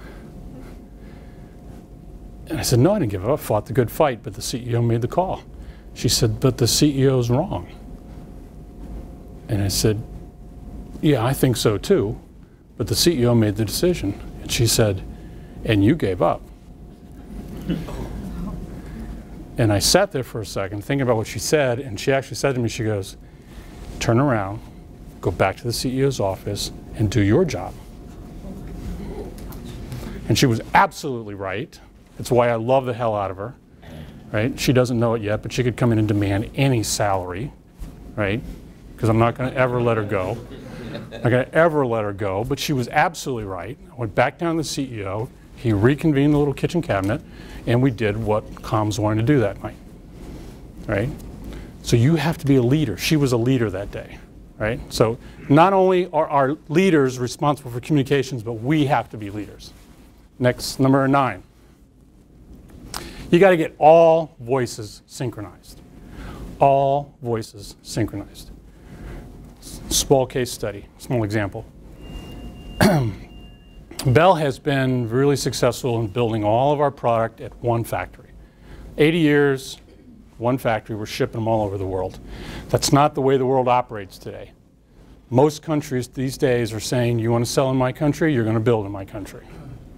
And I said, no, I didn't give up. I fought the good fight, but the C E O made the call. She said, but the C E O's wrong. And I said, yeah, I think so too, but the C E O made the decision. And she said, and you gave up. And I sat there for a second thinking about what she said, and she actually said to me, she goes, turn around, go back to the C E O's office, and do your job. And she was absolutely right. That's why I love the hell out of her, right? She doesn't know it yet, but she could come in and demand any salary, right? Because I'm not going to ever let her go. I'm not going to ever let her go, but she was absolutely right. I went back down to the C E O. He reconvened the little kitchen cabinet, and we did what comms wanted to do that night, right? So you have to be a leader. She was a leader that day, right? So not only are our leaders responsible for communications, but we have to be leaders. Next, number nine. You got to get all voices synchronized. All voices synchronized. Small case study, small example. Bell has been really successful in building all of our product at one factory. eighty years, one factory, we're shipping them all over the world. That's not the way the world operates today. Most countries these days are saying, you want to sell in my country, you're going to build in my country.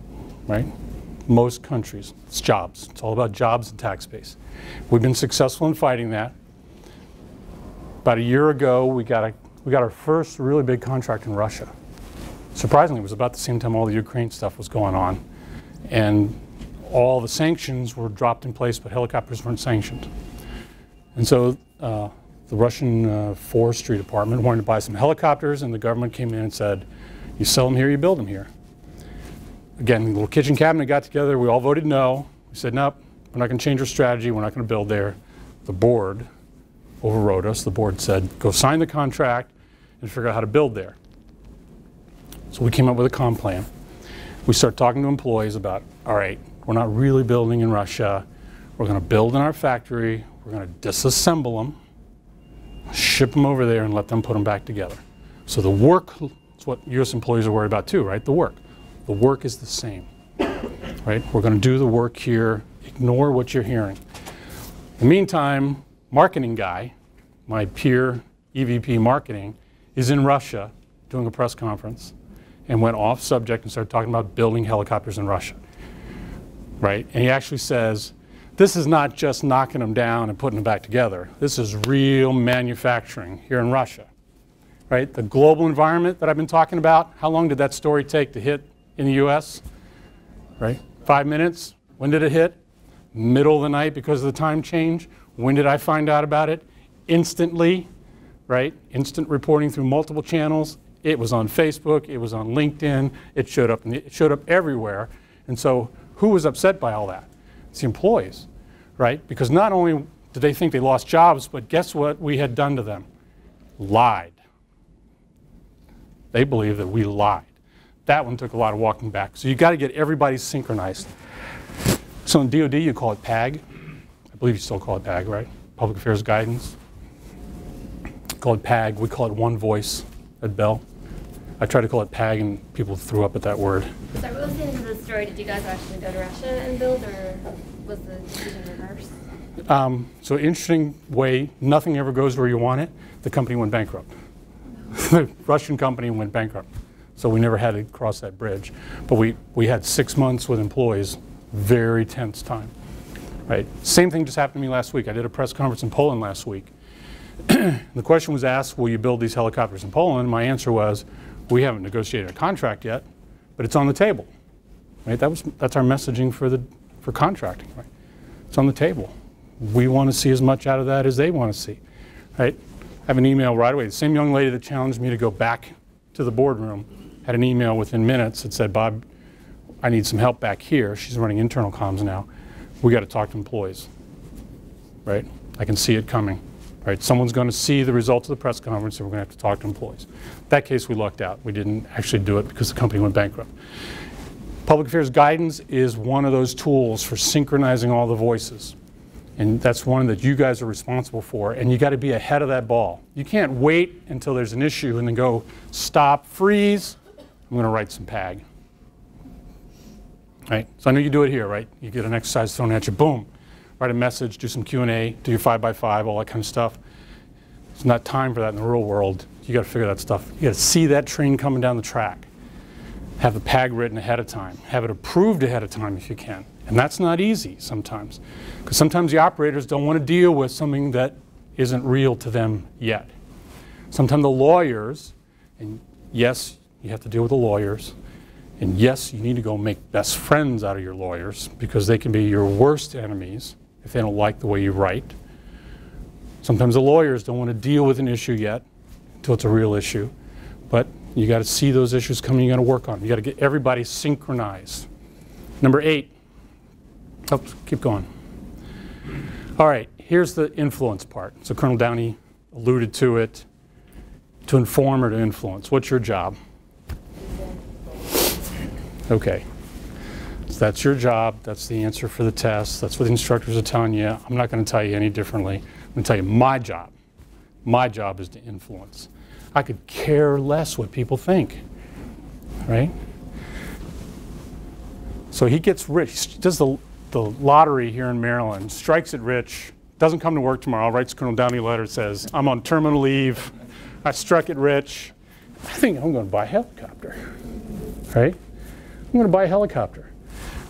right? Most countries, it's jobs. It's all about jobs and tax base. We've been successful in fighting that. About a year ago, we got, a, we got our first really big contract in Russia. Surprisingly, it was about the same time all the Ukraine stuff was going on. And all the sanctions were dropped in place, but helicopters weren't sanctioned. And so uh, the Russian uh, Forestry Department wanted to buy some helicopters, and the government came in and said, you sell them here, you build them here. Again, the little kitchen cabinet got together, we all voted no. We said, nope, we're not going to change our strategy, we're not going to build there. The board overrode us. The board said, go sign the contract and figure out how to build there. So we came up with a comp plan. We started talking to employees about, all right, we're not really building in Russia. We're going to build in our factory. We're going to disassemble them, ship them over there, and let them put them back together. So the work, it's what U S employees are worried about too, right? The work. The work is the same, right? We're going to do the work here. Ignore what you're hearing. In the meantime, marketing guy, my peer E V P marketing, is in Russia doing a press conference and went off subject and started talking about building helicopters in Russia, right? And he actually says, this is not just knocking them down and putting them back together. This is real manufacturing here in Russia, right? The global environment that I've been talking about, how long did that story take to hit in the U S, right? Five minutes. When did it hit? Middle of the night because of the time change. When did I find out about it? Instantly, right? Instant reporting through multiple channels. It was on Facebook, it was on LinkedIn, it showed up, in the, it showed up everywhere. And so who was upset by all that? It's the employees, right? Because not only did they think they lost jobs, but guess what we had done to them? Lied. They believe that we lied. That one took a lot of walking back. So you got to get everybody synchronized. So in D O D, you call it P A G. I believe you still call it P A G, right? Public Affairs Guidance. Call it P A G. We call it One Voice at Bell. I tried to call it P A G, and people threw up at that word. So what was the end of the story? Did you guys actually go to Russia and build, or was the decision reversed? Um, so interesting way, nothing ever goes where you want it. The company went bankrupt. The Russian company went bankrupt. So we never had to cross that bridge. But we, we had six months with employees, very tense time, right? Same thing just happened to me last week. I did a press conference in Poland last week. The question was asked, will you build these helicopters in Poland? My answer was, we haven't negotiated a contract yet, but it's on the table, right? That was, that's our messaging for, the, for contracting, right? It's on the table. We want to see as much out of that as they want to see, right? I have an email right away. The same young lady that challenged me to go back to the boardroom had an email within minutes that said, Bob, I need some help back here. She's running internal comms now. We got to talk to employees, right? I can see it coming, right? Someone's going to see the results of the press conference, and we're going to have to talk to employees. That case, we lucked out. We didn't actually do it because the company went bankrupt. Public Affairs Guidance is one of those tools for synchronizing all the voices. And that's one that you guys are responsible for, and you got to be ahead of that ball. You can't wait until there's an issue and then go, stop, freeze, I'm going to write some P A G. Right? So I know you do it here, right? You get an exercise thrown at you, boom, write a message, do some Q and A, do your five by five, all that kind of stuff. It's not time for that in the real world. You got to figure that stuff. You got to see that train coming down the track. Have the P A G written ahead of time. Have it approved ahead of time if you can. And that's not easy sometimes, because sometimes the operators don't want to deal with something that isn't real to them yet. Sometimes the lawyers, and yes, you have to deal with the lawyers, and yes, you need to go make best friends out of your lawyers, because they can be your worst enemies if they don't like the way you write. Sometimes the lawyers don't want to deal with an issue yet until it's a real issue, but you got to see those issues coming, you got to work on them. You got to get everybody synchronized. Number eight. Oh, keep going. All right, here's the influence part. So Colonel Downey alluded to it. To inform or to influence. What's your job? Okay. So that's your job. That's the answer for the test. That's what the instructors are telling you. I'm not going to tell you any differently. I'm going to tell you my job. My job is to influence. I could care less what people think, right? So he gets rich. He does the the lottery here in Maryland, strikes it rich, doesn't come to work tomorrow, writes Colonel Downey a letter, says, I'm on terminal leave, I struck it rich, I think I'm going to buy a helicopter, right? I'm going to buy a helicopter.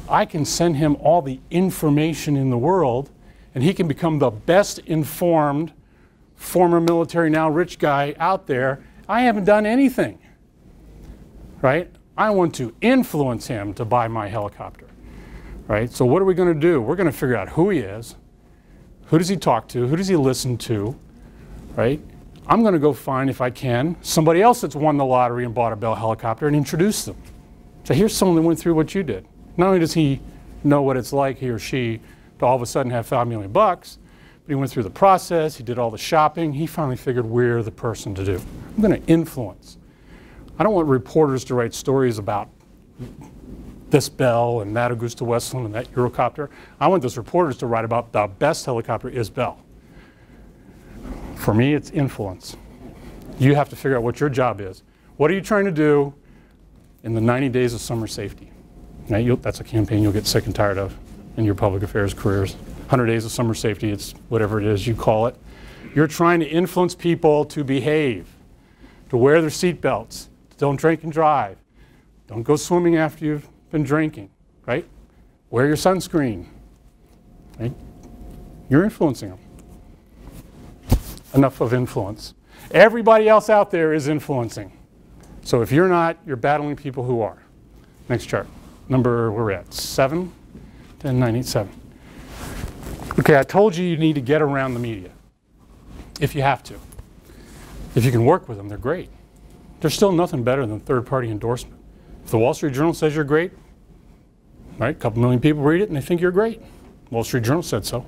I can send him all the information in the world, and he can become the best informed former military, now rich guy out there. I haven't done anything, right? I want to influence him to buy my helicopter, right? So what are we going to do? We're going to figure out who he is, who does he talk to, who does he listen to, right? I'm going to go find, if I can, somebody else that's won the lottery and bought a Bell helicopter and introduce them. So here's someone that went through what you did. Not only does he know what it's like, he or she, to all of a sudden have five million bucks, but he went through the process, he did all the shopping, he finally figured we're the person to do. I'm going to influence. I don't want reporters to write stories about this Bell and that Augusta Westland and that Eurocopter. I want those reporters to write about the best helicopter is Bell. For me, it's influence. You have to figure out what your job is. What are you trying to do in the ninety days of summer safety? Now, you'll, that's a campaign you'll get sick and tired of in your public affairs careers. one hundred days of summer safety, it's whatever it is you call it. You're trying to influence people to behave, to wear their seatbelts, to don't drink and drive, don't go swimming after you've been drinking, right? Wear your sunscreen, right? You're influencing them. Enough of influence. Everybody else out there is influencing. So if you're not, you're battling people who are. Next chart. Number, we're at seven, ten, nine, eight, seven. Okay, I told you you need to get around the media, if you have to. If you can work with them, they're great. There's still nothing better than third-party endorsement. If the Wall Street Journal says you're great, right, a couple million people read it and they think you're great. Wall Street Journal said so,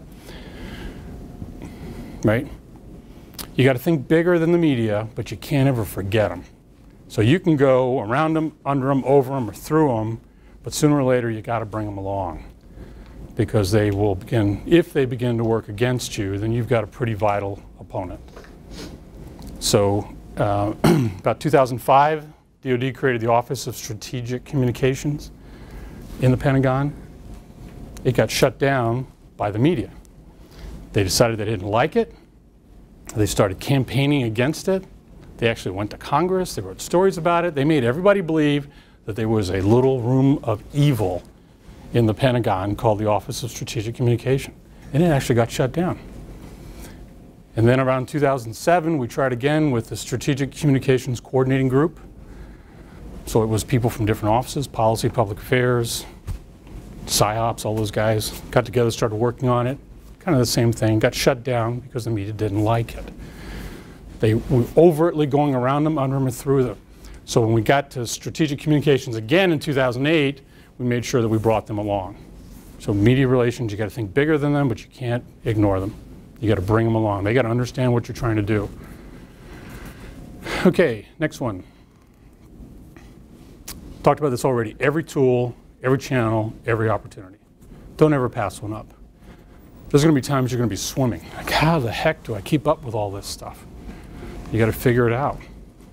right? You got to think bigger than the media, but you can't ever forget them. So you can go around them, under them, over them, or through them, but sooner or later you got to bring them along, because they will begin, if they begin to work against you, then you've got a pretty vital opponent. So uh, about two thousand five, D O D created the Office of Strategic Communications in the Pentagon. It got shut down by the media. They decided they didn't like it. They started campaigning against it. They actually went to Congress. They wrote stories about it. They made everybody believe that there was a little room of evil in the Pentagon called the Office of Strategic Communication. And it actually got shut down. And then around two thousand seven, we tried again with the Strategic Communications Coordinating Group. So it was people from different offices, policy, public affairs, PsyOps, all those guys got together, started working on it. Kind of the same thing, got shut down because the media didn't like it. They were overtly going around them, under them, and through them. So when we got to strategic communications again in two thousand eight, we made sure that we brought them along. So media relations, you got to think bigger than them, but you can't ignore them. You got to bring them along. They got to understand what you're trying to do. Okay, next one. Talked about this already. Every tool, every channel, every opportunity. Don't ever pass one up. There's going to be times you're going to be swimming. Like, how the heck do I keep up with all this stuff? You got to figure it out.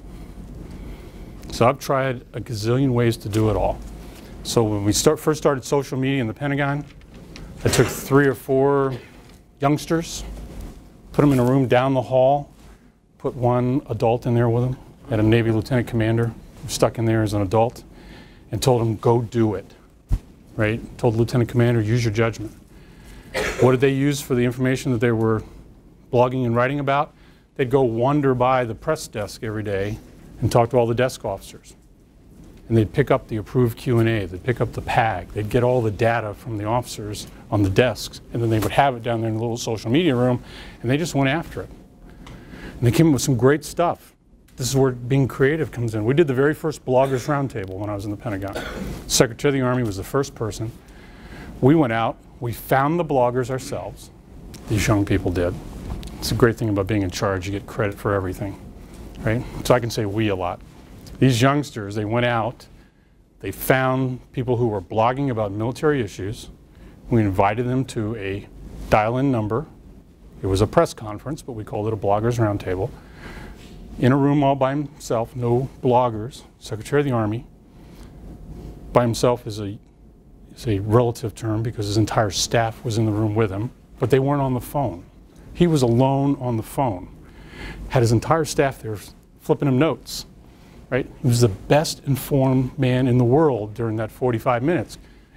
So I've tried a gazillion ways to do it all. So when we start, first started social media in the Pentagon, I took three or four youngsters, put them in a room down the hall, put one adult in there with them, had a Navy lieutenant commander stuck in there as an adult, and told him, go do it, right? Told the lieutenant commander, use your judgment. What did they use for the information that they were blogging and writing about? They'd go wander by the press desk every day and talk to all the desk officers. And they'd pick up the approved Q and A, they'd pick up the P A G, they'd get all the data from the officers on the desks, and then they would have it down there in the little social media room, and they just went after it. And they came up with some great stuff. This is where being creative comes in. We did the very first Bloggers Roundtable when I was in the Pentagon. Secretary of the Army was the first person. We went out, we found the bloggers ourselves. These young people did. It's a great thing about being in charge, you get credit for everything, right? So I can say we a lot. These youngsters, they went out, they found people who were blogging about military issues. We invited them to a dial-in number. It was a press conference, but we called it a Bloggers Roundtable. In a room all by himself, no bloggers, Secretary of the Army. By himself is a, is a relative term because his entire staff was in the room with him, but they weren't on the phone. He was alone on the phone. Had his entire staff there flipping him notes. Right? He was the best informed man in the world during that forty-five minutes.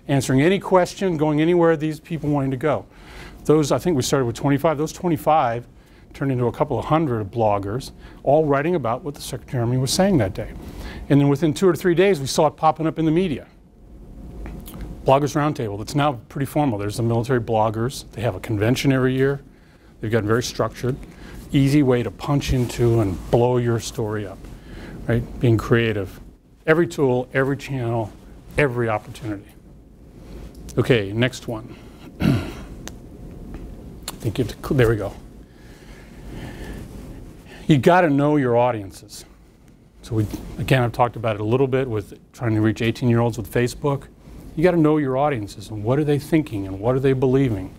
answering any question, going anywhere these people wanted to go. Those, I think we started with twenty-five. Those twenty-five turned into a couple of hundred bloggers, all writing about what the Secretary of the Army was saying that day. And then within two or three days, we saw it popping up in the media. Bloggers Roundtable, that's now pretty formal. There's the military bloggers. They have a convention every year. They've got very structured, easy way to punch into and blow your story up, right? Being creative. Every tool, every channel, every opportunity. Okay, next one. I think you have to, there we go. You got to know your audiences. So we, again, I've talked about it a little bit with trying to reach eighteen-year-olds with Facebook. You got to know your audiences and what are they thinking and what are they believing.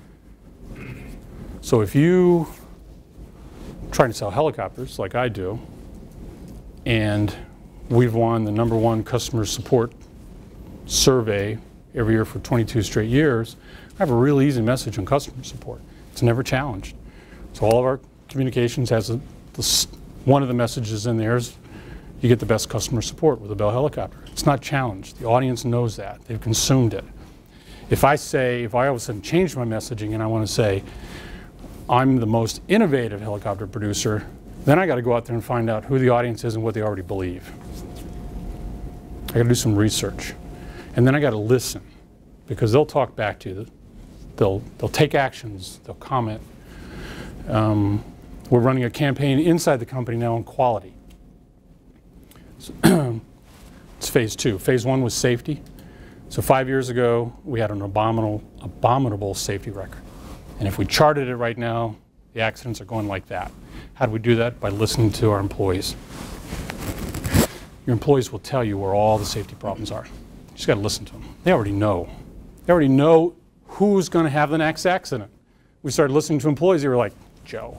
So if you try to sell helicopters like I do, and we've won the number one customer support survey every year for twenty-two straight years, I have a real easy message on customer support. It's never challenged. So all of our communications has a, the, one of the messages in there is you get the best customer support with a Bell helicopter. It's not challenged. The audience knows that. They've consumed it. If I say, if I all of a sudden change my messaging and I want to say, I'm the most innovative helicopter producer, then I got to go out there and find out who the audience is and what they already believe. I got to do some research. And then I got to listen, because they'll talk back to you. They'll, they'll take actions. They'll comment. Um, we're running a campaign inside the company now on quality. So it's phase two. Phase one was safety. So five years ago, we had an abominable, abominable safety record. And if we charted it right now, the accidents are going like that. How do we do that? By listening to our employees. Your employees will tell you where all the safety problems are. You just got to listen to them. They already know. They already know who's going to have the next accident. We started listening to employees. They were like, Joe.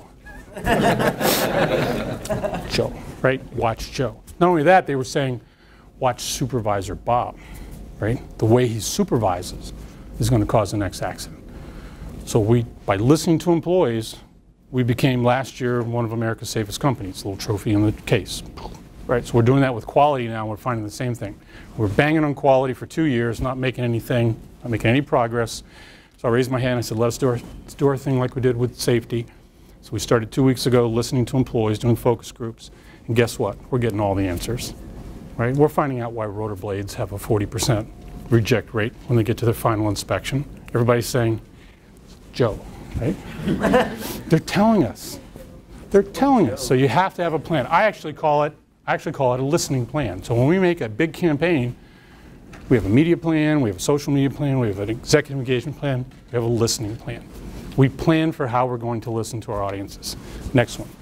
Joe, right? Watch Joe. Not only that, they were saying, watch Supervisor Bob, right? The way he supervises is going to cause the next accident. So we, by listening to employees, we became last year one of America's safest companies, a little trophy in the case. Right, so we're doing that with quality now. We're finding the same thing. We're banging on quality for two years, not making anything, not making any progress. So I raised my hand and I said, let's do our, let's do our thing like we did with safety. So we started two weeks ago listening to employees, doing focus groups. And guess what? We're getting all the answers. Right? We're finding out why rotor blades have a forty percent reject rate when they get to their final inspection. Everybody's saying, Joe, right? They're telling us. They're telling us. So you have to have a plan. I actually call it I actually call it a listening plan. So when we make a big campaign, we have a media plan, we have a social media plan, we have an executive engagement plan, we have a listening plan. We plan for how we're going to listen to our audiences. Next one.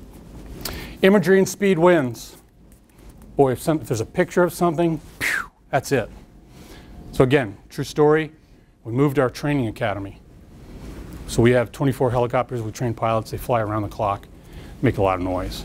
Imagery and speed wins. Boy, if, some, if there's a picture of something, phew, that's it. So again, true story, we moved our training academy. So we have twenty-four helicopters, we train pilots, they fly around the clock, make a lot of noise.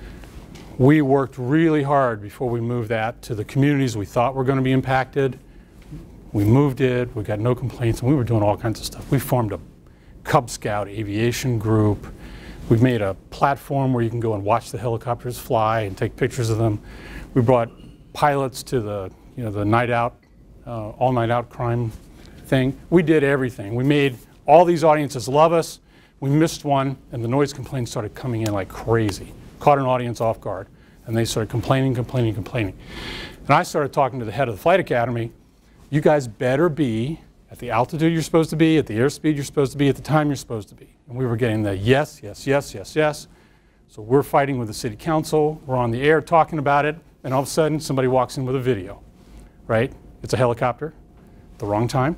We worked really hard before we moved that to the communities we thought were going to be impacted. We moved it, we got no complaints, and we were doing all kinds of stuff. We formed a Cub Scout aviation group. We've made a platform where you can go and watch the helicopters fly and take pictures of them. We brought pilots to the, you know, the night out, uh, all night out crime thing. We did everything. We made all these audiences love us. We missed one, and the noise complaints started coming in like crazy. Caught an audience off guard, and they started complaining, complaining, complaining. And I started talking to the head of the flight academy. You guys better be at the altitude you're supposed to be, at the airspeed you're supposed to be, at the time you're supposed to be. And we were getting the yes, yes, yes, yes, yes. So we're fighting with the city council. We're on the air talking about it, and all of a sudden somebody walks in with a video, right? It's a helicopter, the wrong time,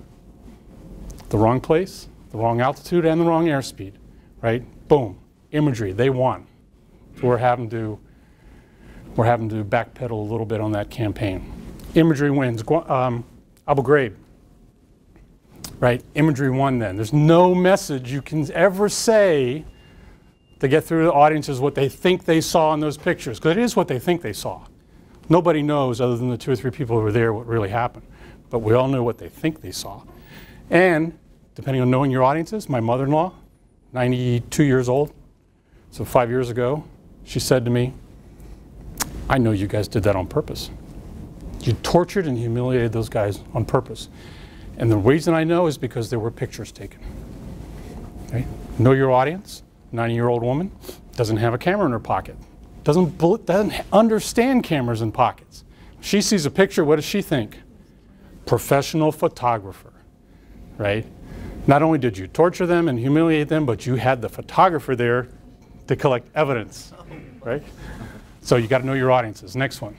the wrong place, the wrong altitude, and the wrong airspeed, right? Boom, imagery, they won. So we're having to, we're having to backpedal a little bit on that campaign. Imagery wins. Um, Abu Ghraib, right? Imagery won then. There's no message you can ever say to get through to the audiences what they think they saw in those pictures, because it is what they think they saw. Nobody knows, other than the two or three people who were there, what really happened. But we all know what they think they saw. And depending on knowing your audiences, my mother-in-law, ninety-two years old, so five years ago, she said to me, I know you guys did that on purpose. You tortured and humiliated those guys on purpose. And the reason I know is because there were pictures taken. Right? Know your audience. ninety-year-old woman doesn't have a camera in her pocket. Doesn't, doesn't understand cameras in pockets. She sees a picture, what does she think? Professional photographer, right? Not only did you torture them and humiliate them, but you had the photographer there to collect evidence, right? So you got to know your audiences. Next one.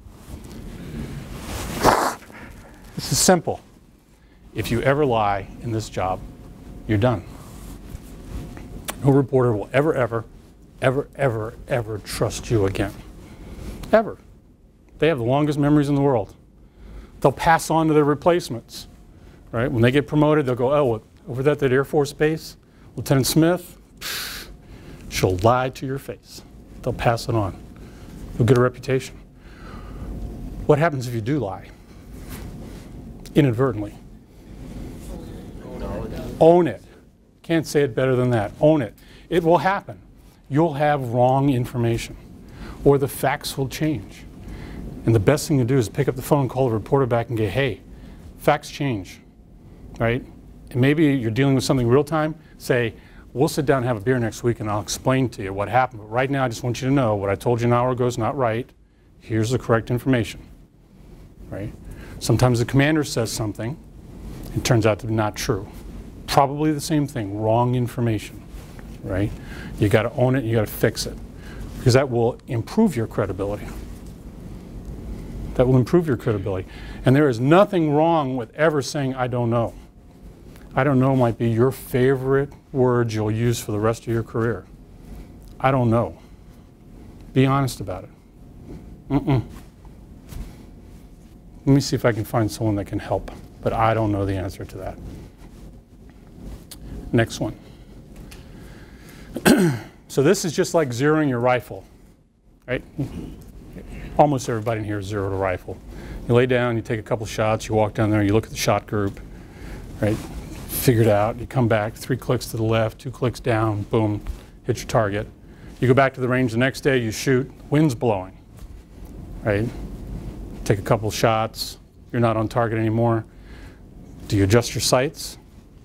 This is simple. If you ever lie in this job, you're done. No reporter will ever, ever, ever, ever, ever trust you again. Ever. They have the longest memories in the world. They'll pass on to their replacements, right? When they get promoted, they'll go, oh, over at that Air Force base, Lieutenant Smith, psh, she'll lie to your face. They'll pass it on. You'll get a reputation. What happens if you do lie? Inadvertently. Own it. Can't say it better than that. Own it. It will happen. You'll have wrong information, or the facts will change. And the best thing to do is pick up the phone, call the reporter back and go, hey, facts change, right? And maybe you're dealing with something real time. Say, we'll sit down and have a beer next week and I'll explain to you what happened. But right now I just want you to know what I told you an hour ago is not right. Here's the correct information, right? Sometimes the commander says something, it turns out to be not true. Probably the same thing, wrong information, right? You got to own it, you got to fix it, because that will improve your credibility. That will improve your credibility. And there is nothing wrong with ever saying, I don't know. I don't know might be your favorite words you'll use for the rest of your career. I don't know. Be honest about it. Mm-mm. Let me see if I can find someone that can help, but I don't know the answer to that. Next one. So this is just like zeroing your rifle, right? Almost everybody in here is zeroed a rifle. You lay down, you take a couple shots, you walk down there, you look at the shot group, right? Figure it out, you come back, three clicks to the left, two clicks down, boom, hit your target. You go back to the range the next day, you shoot, wind's blowing, right? Take a couple shots, you're not on target anymore. Do you adjust your sights?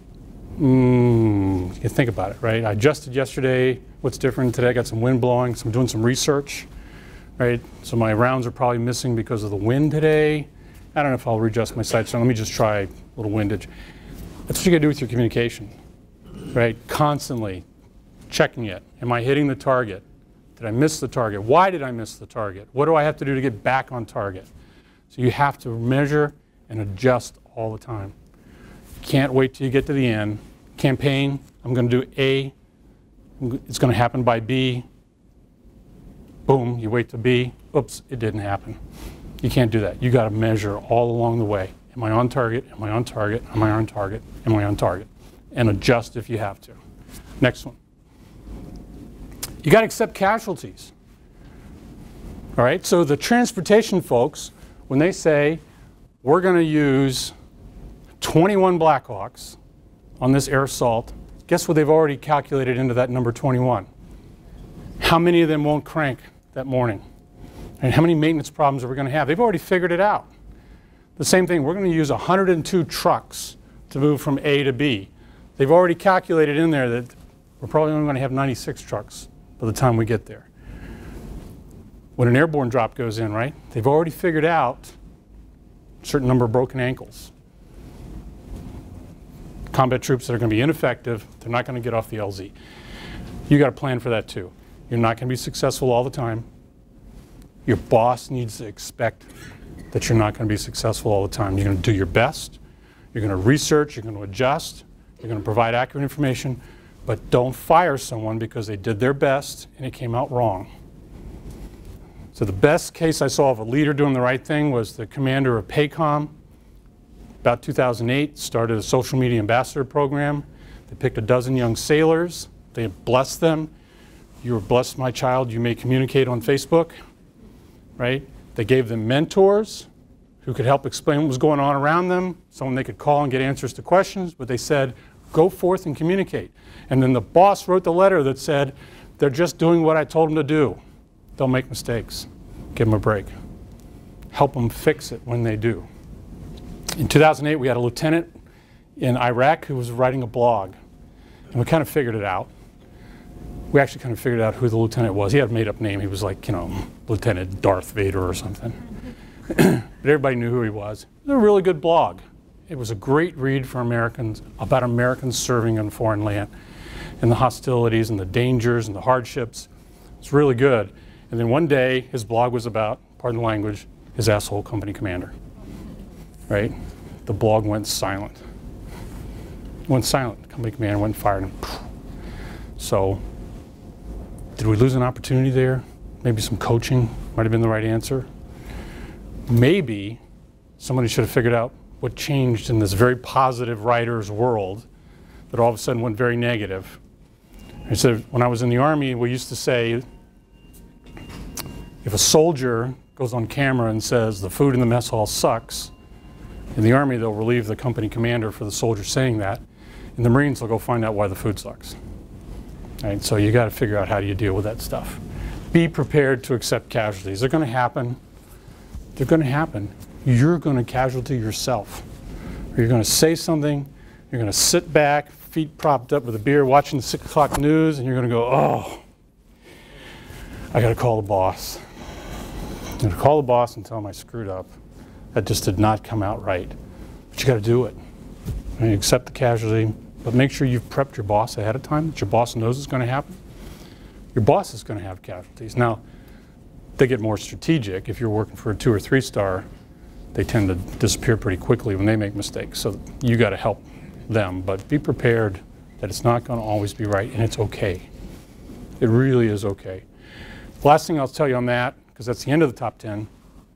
Mm, you can think about it, right? I adjusted yesterday, what's different today? I got some wind blowing, so I'm doing some research, right? So my rounds are probably missing because of the wind today. I don't know if I'll readjust my sights, so let me just try a little windage. That's what you gotta do with your communication, right? Constantly checking it. Am I hitting the target? Did I miss the target? Why did I miss the target? What do I have to do to get back on target? So you have to measure and adjust all the time. Can't wait till you get to the end. Campaign, I'm going to do A. It's going to happen by B. Boom, you wait to B. Oops, it didn't happen. You can't do that. You got to measure all along the way. Am I on target? Am I on target? Am I on target? Am I on target? And adjust if you have to. Next one. You got to accept casualties. All right, so the transportation folks, when they say, we're going to use twenty-one Blackhawks on this air assault, guess what they've already calculated into that number twenty-one? How many of them won't crank that morning? And how many maintenance problems are we going to have? They've already figured it out. The same thing, we're going to use one hundred two trucks to move from A to B. They've already calculated in there that we're probably only going to have ninety-six trucks by the time we get there. When an airborne drop goes in, right? They've already figured out a certain number of broken ankles. Combat troops that are going to be ineffective, they're not going to get off the L Z. You got to plan for that too. You're not going to be successful all the time. Your boss needs to expect that you're not going to be successful all the time. You're going to do your best. You're going to research. You're going to adjust. You're going to provide accurate information. But don't fire someone because they did their best and it came out wrong. So the best case I saw of a leader doing the right thing was the commander of PACOM. About two thousand eight, started a social media ambassador program. They picked a dozen young sailors. They blessed them. You are blessed, my child. You may communicate on Facebook, right? They gave them mentors who could help explain what was going on around them, someone they could call and get answers to questions, but they said, go forth and communicate. And then the boss wrote the letter that said, they're just doing what I told them to do. They'll make mistakes. Give them a break. Help them fix it when they do. In two thousand eight, we had a lieutenant in Iraq who was writing a blog. And we kind of figured it out. We actually kind of figured out who the lieutenant was. He had a made-up name. He was like, you know, Lieutenant Darth Vader or something. But everybody knew who he was. It was a really good blog. It was a great read for Americans about Americans serving in foreign land and the hostilities and the dangers and the hardships. It's really good. And then one day, his blog was about, pardon the language, his asshole company commander, right? The blog went silent. Went silent. The company commander went and fired him. So, did we lose an opportunity there? Maybe some coaching might have been the right answer. Maybe somebody should have figured out what changed in this very positive writer's world that all of a sudden went very negative. I said, when I was in the Army, we used to say, if a soldier goes on camera and says the food in the mess hall sucks, in the Army they'll relieve the company commander for the soldier saying that. In the Marines they'll go find out why the food sucks. Right, so you got to figure out how do you deal with that stuff. Be prepared to accept casualties. They're going to happen. They're going to happen. You're going to casualty yourself. Or you're going to say something, you're going to sit back, feet propped up with a beer, watching the six o'clock news, and you're going to go, oh, I got to call the boss. I'm going to call the boss and tell him I screwed up. That just did not come out right. But you got to do it. And you accept the casualty, but make sure you've prepped your boss ahead of time, that your boss knows it's going to happen. Your boss is going to have casualties. Now, they get more strategic. If you're working for a two or three star, they tend to disappear pretty quickly when they make mistakes. So you got to help them, but be prepared that it's not going to always be right, and it's okay. It really is okay. The last thing I'll tell you on that, because that's the end of the top ten,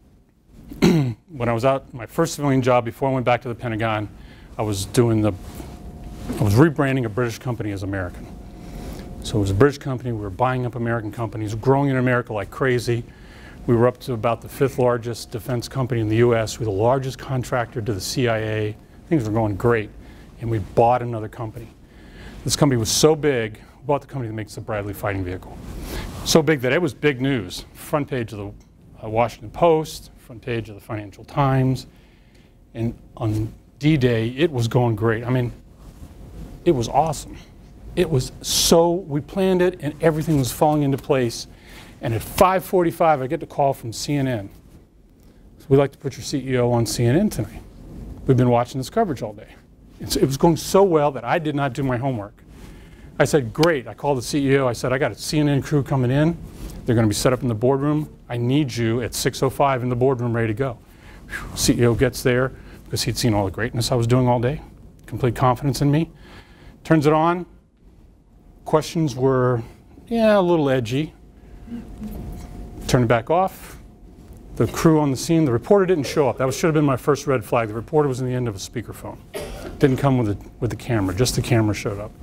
when I was out, my first civilian job before I went back to the Pentagon, I was doing the, I was rebranding a British company as American. So it was a British company, we were buying up American companies, growing in America like crazy. We were up to about the fifth largest defense company in the U S. We were the largest contractor to the C I A. Things were going great. And we bought another company. This company was so big, we bought the company that makes the Bradley fighting vehicle. So big that it was big news. Front page of the uh, Washington Post, front page of the Financial Times. And on D-Day, it was going great. I mean, it was awesome. It was so, we planned it and everything was falling into place. And at five forty-five, I get a call from C N N. So we'd like to put your C E O on C N N tonight. We've been watching this coverage all day. It's, it was going so well that I did not do my homework. I said, great. I called the C E O. I said, I got a C N N crew coming in. They're going to be set up in the boardroom. I need you at six oh five in the boardroom ready to go. Whew. C E O gets there because he'd seen all the greatness I was doing all day. Complete confidence in me. Turns it on. Questions were, yeah, a little edgy. Turn it back off. The crew on the scene, the reporter didn't show up. That was, should have been my first red flag. The reporter was in the end of a speakerphone. Didn't come with the, with the camera, just the camera showed up.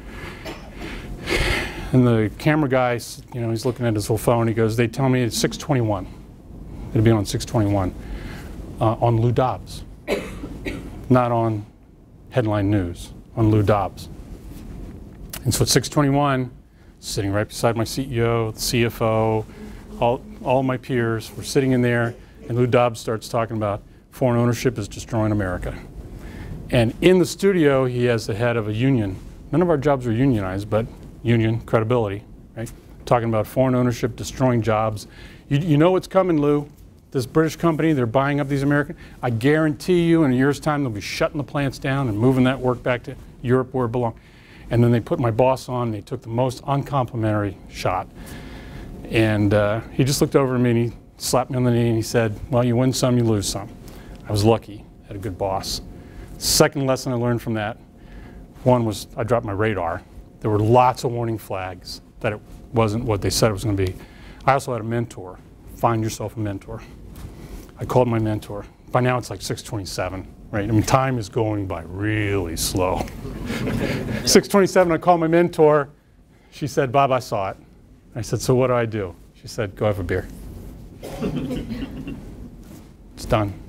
And the camera guy, you know, he's looking at his little phone. He goes, they tell me it's six twenty-one. It'll be on six twenty-one. Uh, on Lou Dobbs. Not on headline news, on Lou Dobbs. And so at six twenty-one, sitting right beside my C E O, the C F O, all, all my peers were sitting in there, and Lou Dobbs starts talking about foreign ownership is destroying America. And in the studio, he has the head of a union. None of our jobs are unionized, but union credibility, right? Talking about foreign ownership destroying jobs. You, you know what's coming, Lou. This British company, they're buying up these American. I guarantee you in a year's time, they'll be shutting the plants down and moving that work back to Europe where it belongs. And then they put my boss on, and they took the most uncomplimentary shot. And uh, he just looked over at me and he slapped me on the knee and he said, well, you win some, you lose some. I was lucky, had a good boss. Second lesson I learned from that, one was I dropped my radar. There were lots of warning flags that it wasn't what they said it was going to be. I also had a mentor. Find yourself a mentor. I called my mentor. By now it's like six twenty-seven, right? I mean, time is going by really slow. six twenty-seven, I called my mentor. She said, Bob, I saw it. I said, so what do I do? She said, go have a beer. It's done.